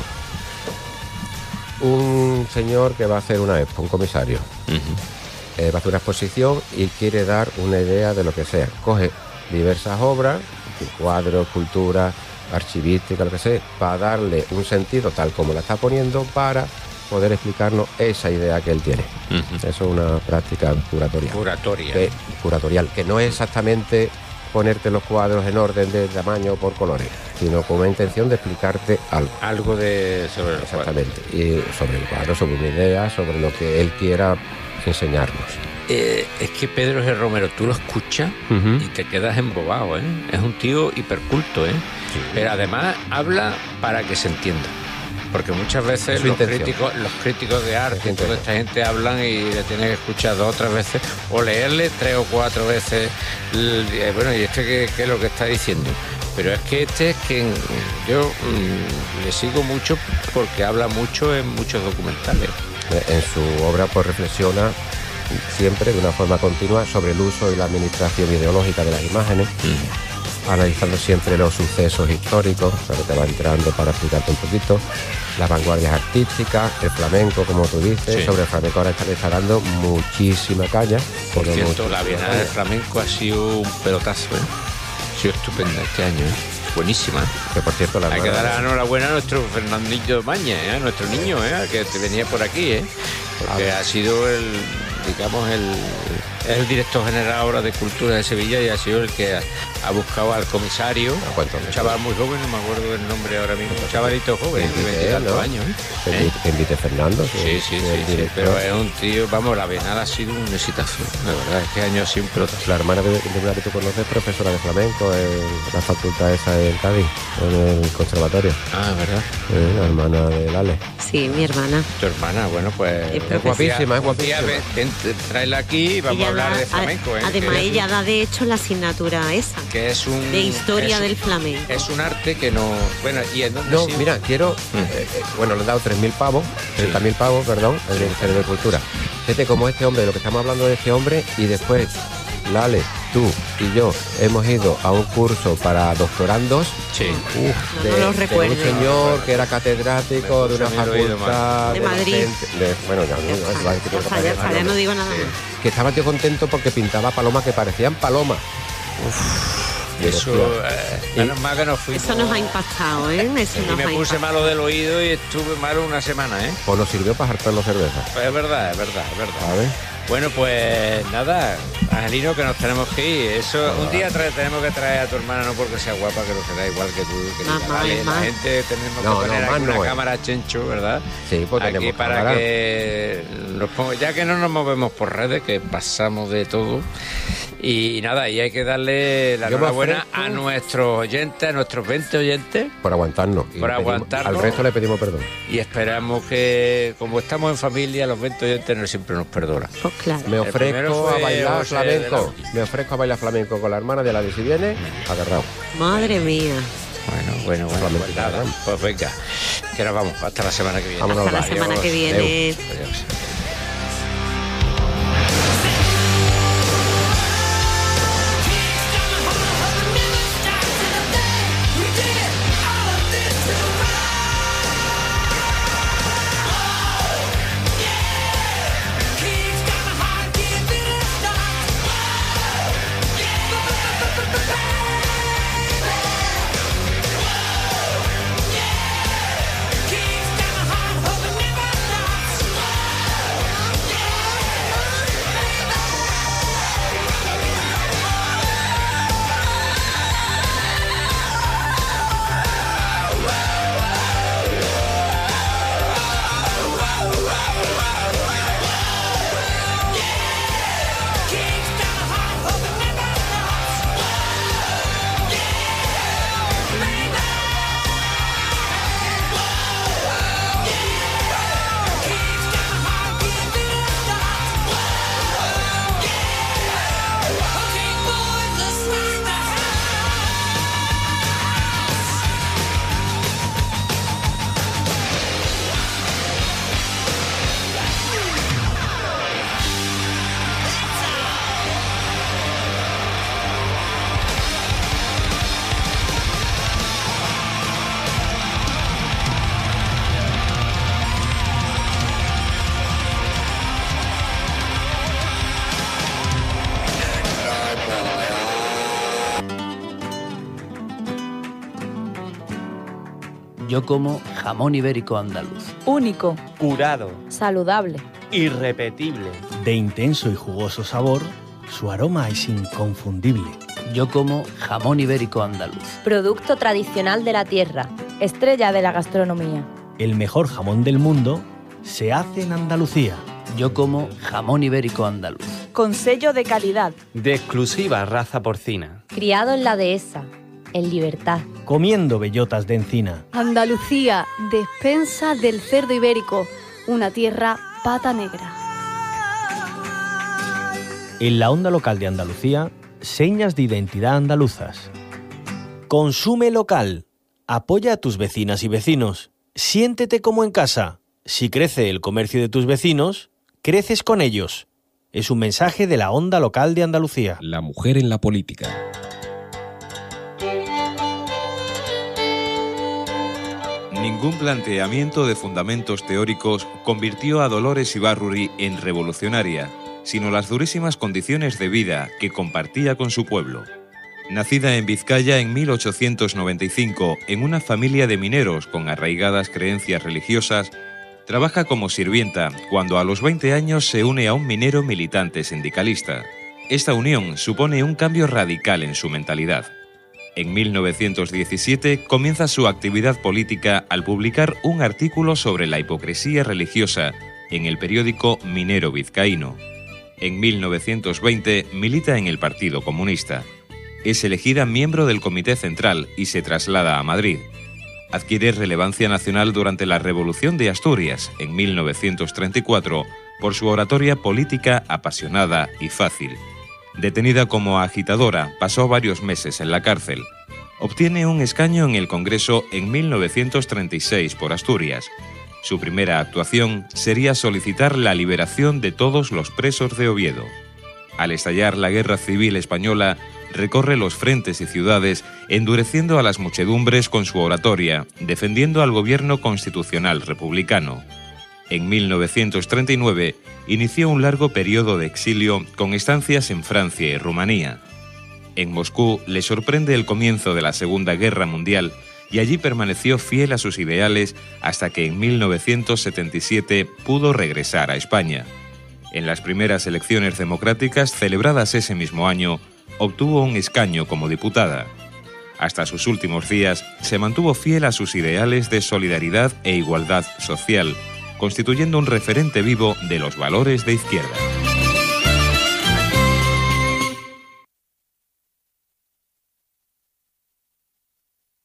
[SPEAKER 2] Un señor que va a hacer una expo, un comisario,
[SPEAKER 1] Ujú.
[SPEAKER 2] eh, va a hacer una exposición y quiere dar una idea de lo que sea. Coge diversas obras, cuadros, esculturas, archivística, lo que sea, para darle un sentido tal como la está poniendo para poder explicarnos esa idea que él tiene.
[SPEAKER 1] Ujú.
[SPEAKER 2] Eso es una práctica curatorial.
[SPEAKER 1] Curatoria.
[SPEAKER 2] Que, curatorial, que no es exactamente ponerte los cuadros en orden de tamaño por colores, sino con una intención de explicarte algo.
[SPEAKER 1] Algo de... sobre el cuadro.
[SPEAKER 2] Exactamente. Y sobre el cuadro, sobre una idea, sobre lo que él quiera enseñarnos.
[SPEAKER 1] Eh, es que Pedro G. Romero, tú lo escuchas
[SPEAKER 2] Ujú.
[SPEAKER 1] y te quedas embobado, ¿eh? Es un tío hiperculto, ¿eh? Pero además habla para que se entienda. Porque muchas veces
[SPEAKER 2] Es su
[SPEAKER 1] los
[SPEAKER 2] intención.
[SPEAKER 1] críticos, los críticos de
[SPEAKER 2] Es
[SPEAKER 1] arte
[SPEAKER 2] su
[SPEAKER 1] y toda
[SPEAKER 2] intención.
[SPEAKER 1] esta gente hablan y le tienes que escuchar dos o tres veces o leerle tres o cuatro veces. el- eh, bueno, y este qué, qué es lo que está diciendo. Pero es que este es que mm, yo mm, le sigo mucho porque habla mucho en muchos documentales.
[SPEAKER 2] En su obra pues reflexiona siempre de una forma continua sobre el uso y la administración ideológica de las imágenes, analizando siempre los sucesos históricos, o sea, que te va entrando para explicarte un poquito, las vanguardias artísticas, el flamenco, como tú dices.
[SPEAKER 1] Sí.
[SPEAKER 2] Sobre el flamenco ahora está, le está dando muchísima caña.
[SPEAKER 1] Por
[SPEAKER 2] pero
[SPEAKER 1] cierto,
[SPEAKER 2] muchísima
[SPEAKER 1] la Bienal
[SPEAKER 2] caña.
[SPEAKER 1] del Flamenco ha sido un pelotazo, ¿eh? Ha sido estupenda este año, ¿eh? Buenísima. ¿eh?
[SPEAKER 2] Que por cierto, la
[SPEAKER 1] Hay que
[SPEAKER 2] hermana-
[SPEAKER 1] dar la enhorabuena a nuestro Fernandillo Maña, ¿eh? A nuestro niño, ¿eh? Que te venía por aquí, ¿eh? Porque ha sido el, digamos, el, es el director general ahora de Cultura de Sevilla y ha sido el que ha, ha buscado al comisario,
[SPEAKER 2] Ah, cuánto.
[SPEAKER 1] un chaval muy joven, no me acuerdo el nombre ahora mismo, un chavalito joven, de
[SPEAKER 2] Que invite,
[SPEAKER 1] veintitantos
[SPEAKER 2] ¿no?
[SPEAKER 1] años, ¿eh?
[SPEAKER 2] Que
[SPEAKER 1] ¿Eh?
[SPEAKER 2] invite, que invite Fernando. que
[SPEAKER 1] Sí,
[SPEAKER 2] es
[SPEAKER 1] sí,
[SPEAKER 2] el
[SPEAKER 1] sí, sí,
[SPEAKER 2] director.
[SPEAKER 1] pero es un tío, vamos, la Bienal ha sido un exitazo, la verdad, este año ha sido un pelotazo.
[SPEAKER 2] La hermana de, de una que tú conoces, profesora de flamenco en la facultad esa en Cádiz, en el conservatorio.
[SPEAKER 1] Ah, ¿verdad?
[SPEAKER 2] Eh, la hermana de Lale.
[SPEAKER 3] Sí, mi hermana.
[SPEAKER 1] Tu hermana, bueno, pues...
[SPEAKER 3] Es
[SPEAKER 2] Es guapísima, es
[SPEAKER 1] Un día
[SPEAKER 2] guapísima.
[SPEAKER 1] ven, ven, tráela aquí y vamos
[SPEAKER 3] Ella
[SPEAKER 1] a hablar
[SPEAKER 3] da-
[SPEAKER 1] de flamenco,
[SPEAKER 3] a-
[SPEAKER 1] ¿eh?
[SPEAKER 3] Además,
[SPEAKER 1] que,
[SPEAKER 3] ella da de hecho la asignatura esa,
[SPEAKER 1] que es un...
[SPEAKER 3] de historia
[SPEAKER 1] es-
[SPEAKER 3] del flamenco.
[SPEAKER 1] Es un arte que no... Bueno, ¿y en dónde
[SPEAKER 2] No,
[SPEAKER 1] ha sido?
[SPEAKER 2] mira, quiero.
[SPEAKER 1] Mm.
[SPEAKER 2] eh, eh, bueno, le he dado tres mil pavos, treinta mil pavos, perdón, el Ministerio de Cultura. Fíjate como este hombre, lo que estamos hablando de este hombre, y después Lale, tú y yo hemos ido a un curso para doctorandos.
[SPEAKER 1] Sí.
[SPEAKER 2] Uf,
[SPEAKER 3] No, no lo recuerdo.
[SPEAKER 2] un señor que era catedrático
[SPEAKER 1] Me
[SPEAKER 2] de una
[SPEAKER 1] puse a mí el oído
[SPEAKER 2] facultad
[SPEAKER 3] De Madrid.
[SPEAKER 2] gente- de- bueno, ya, no, no, vale, que
[SPEAKER 3] Ya
[SPEAKER 2] te-
[SPEAKER 3] está, ya está, ya no digo nada más.
[SPEAKER 2] que estaba yo contento porque pintaba palomas que parecían palomas.
[SPEAKER 1] Eso... eh, menos mal que nos fuimos...
[SPEAKER 3] Eso nos ha impactado, ¿eh? Eso
[SPEAKER 1] Y
[SPEAKER 3] nos
[SPEAKER 1] me
[SPEAKER 3] ha
[SPEAKER 1] puse
[SPEAKER 3] impactado.
[SPEAKER 1] malo del oído y estuve malo una semana, ¿eh?
[SPEAKER 2] Pues nos sirvió para hartarnos cerveza,
[SPEAKER 1] Pues es verdad, es verdad, es verdad.
[SPEAKER 2] ¿sabes?
[SPEAKER 1] Bueno, pues nada, Angelino, que nos tenemos que ir. Eso, un día trae, tenemos que traer a tu hermana, no porque sea guapa, que lo será igual que tú, que
[SPEAKER 3] Mamá,
[SPEAKER 1] diga, vale,
[SPEAKER 3] mamá.
[SPEAKER 1] la gente tenemos
[SPEAKER 2] No,
[SPEAKER 1] que poner
[SPEAKER 2] no,
[SPEAKER 1] aquí
[SPEAKER 2] más
[SPEAKER 1] una
[SPEAKER 2] no es.
[SPEAKER 1] cámara chencho, ¿verdad?
[SPEAKER 2] Sí, pues
[SPEAKER 1] Aquí
[SPEAKER 2] tenemos
[SPEAKER 1] para
[SPEAKER 2] cámara.
[SPEAKER 1] que nos ponga, ya que no nos movemos por redes, que pasamos de todo. Y nada, y hay que darle la
[SPEAKER 2] Yo me
[SPEAKER 1] enhorabuena
[SPEAKER 2] ofrezco-
[SPEAKER 1] a nuestros oyentes, a nuestros veinte oyentes,
[SPEAKER 2] Por aguantarnos. Y
[SPEAKER 1] Por
[SPEAKER 2] le pedimos-
[SPEAKER 1] aguantarnos.
[SPEAKER 2] Al resto le pedimos perdón.
[SPEAKER 1] y esperamos que, como estamos en familia, los veinte oyentes no siempre nos perdonan.
[SPEAKER 3] Pues claro.
[SPEAKER 2] Me
[SPEAKER 1] El primero
[SPEAKER 2] ofrezco a
[SPEAKER 1] fue
[SPEAKER 2] bailar
[SPEAKER 1] José
[SPEAKER 2] flamenco.
[SPEAKER 1] de la-
[SPEAKER 2] Me ofrezco a bailar flamenco con la hermana de la de si viene, agarrado.
[SPEAKER 3] Madre mía.
[SPEAKER 1] Bueno, bueno, bueno,
[SPEAKER 2] Solamente
[SPEAKER 1] pues nada,
[SPEAKER 2] nada.
[SPEAKER 1] pues venga, que nos vamos, hasta la semana que viene.
[SPEAKER 2] Vámonos,
[SPEAKER 3] Hasta la
[SPEAKER 2] Adiós.
[SPEAKER 3] semana que viene.
[SPEAKER 1] Adiós.
[SPEAKER 5] Yo como jamón ibérico andaluz.
[SPEAKER 6] Único,
[SPEAKER 7] Curado,
[SPEAKER 6] saludable.
[SPEAKER 7] irrepetible.
[SPEAKER 8] De intenso y jugoso sabor, su aroma es inconfundible.
[SPEAKER 5] Yo como jamón ibérico andaluz.
[SPEAKER 6] Producto tradicional de la tierra, estrella de la gastronomía.
[SPEAKER 8] El mejor jamón del mundo se hace en Andalucía.
[SPEAKER 5] Yo como jamón ibérico andaluz.
[SPEAKER 6] Con sello de calidad.
[SPEAKER 7] De exclusiva raza porcina.
[SPEAKER 6] Criado en la dehesa, en libertad.
[SPEAKER 8] Comiendo bellotas de encina.
[SPEAKER 9] Andalucía, despensa del cerdo ibérico, una tierra pata negra.
[SPEAKER 8] En la onda local de Andalucía, señas de identidad andaluzas. Consume local. Apoya a tus vecinas y vecinos. Siéntete como en casa. Si crece el comercio de tus vecinos, creces con ellos. Es un mensaje de la onda local de Andalucía.
[SPEAKER 10] La mujer en la política.
[SPEAKER 11] Ningún planteamiento de fundamentos teóricos convirtió a Dolores Ibárruri en revolucionaria, sino las durísimas condiciones de vida que compartía con su pueblo. Nacida en Vizcaya en mil ochocientos noventa y cinco en una familia de mineros con arraigadas creencias religiosas, trabaja como sirvienta cuando a los veinte años se une a un minero militante sindicalista. Esta unión supone un cambio radical en su mentalidad. En mil novecientos diecisiete comienza su actividad política al publicar un artículo sobre la hipocresía religiosa en el periódico Minero Vizcaíno. En mil novecientos veinte milita en el Partido Comunista. Es elegida miembro del Comité Central y se traslada a Madrid. Adquiere relevancia nacional durante la Revolución de Asturias en mil novecientos treinta y cuatro por su oratoria política apasionada y fácil. Detenida como agitadora, pasó varios meses en la cárcel. Obtiene un escaño en el Congreso en mil novecientos treinta y seis por Asturias. Su primera actuación sería solicitar la liberación de todos los presos de Oviedo. Al estallar la Guerra Civil Española, recorre los frentes y ciudades, endureciendo a las muchedumbres con su oratoria, defendiendo al gobierno constitucional republicano. En mil novecientos treinta y nueve inició un largo periodo de exilio con estancias en Francia y Rumanía. En Moscú le sorprende el comienzo de la Segunda Guerra Mundial y allí permaneció fiel a sus ideales hasta que en mil novecientos setenta y siete pudo regresar a España. En las primeras elecciones democráticas celebradas ese mismo año, obtuvo un escaño como diputada. Hasta sus últimos días se mantuvo fiel a sus ideales de solidaridad e igualdad social, constituyendo un referente vivo de los valores de izquierda.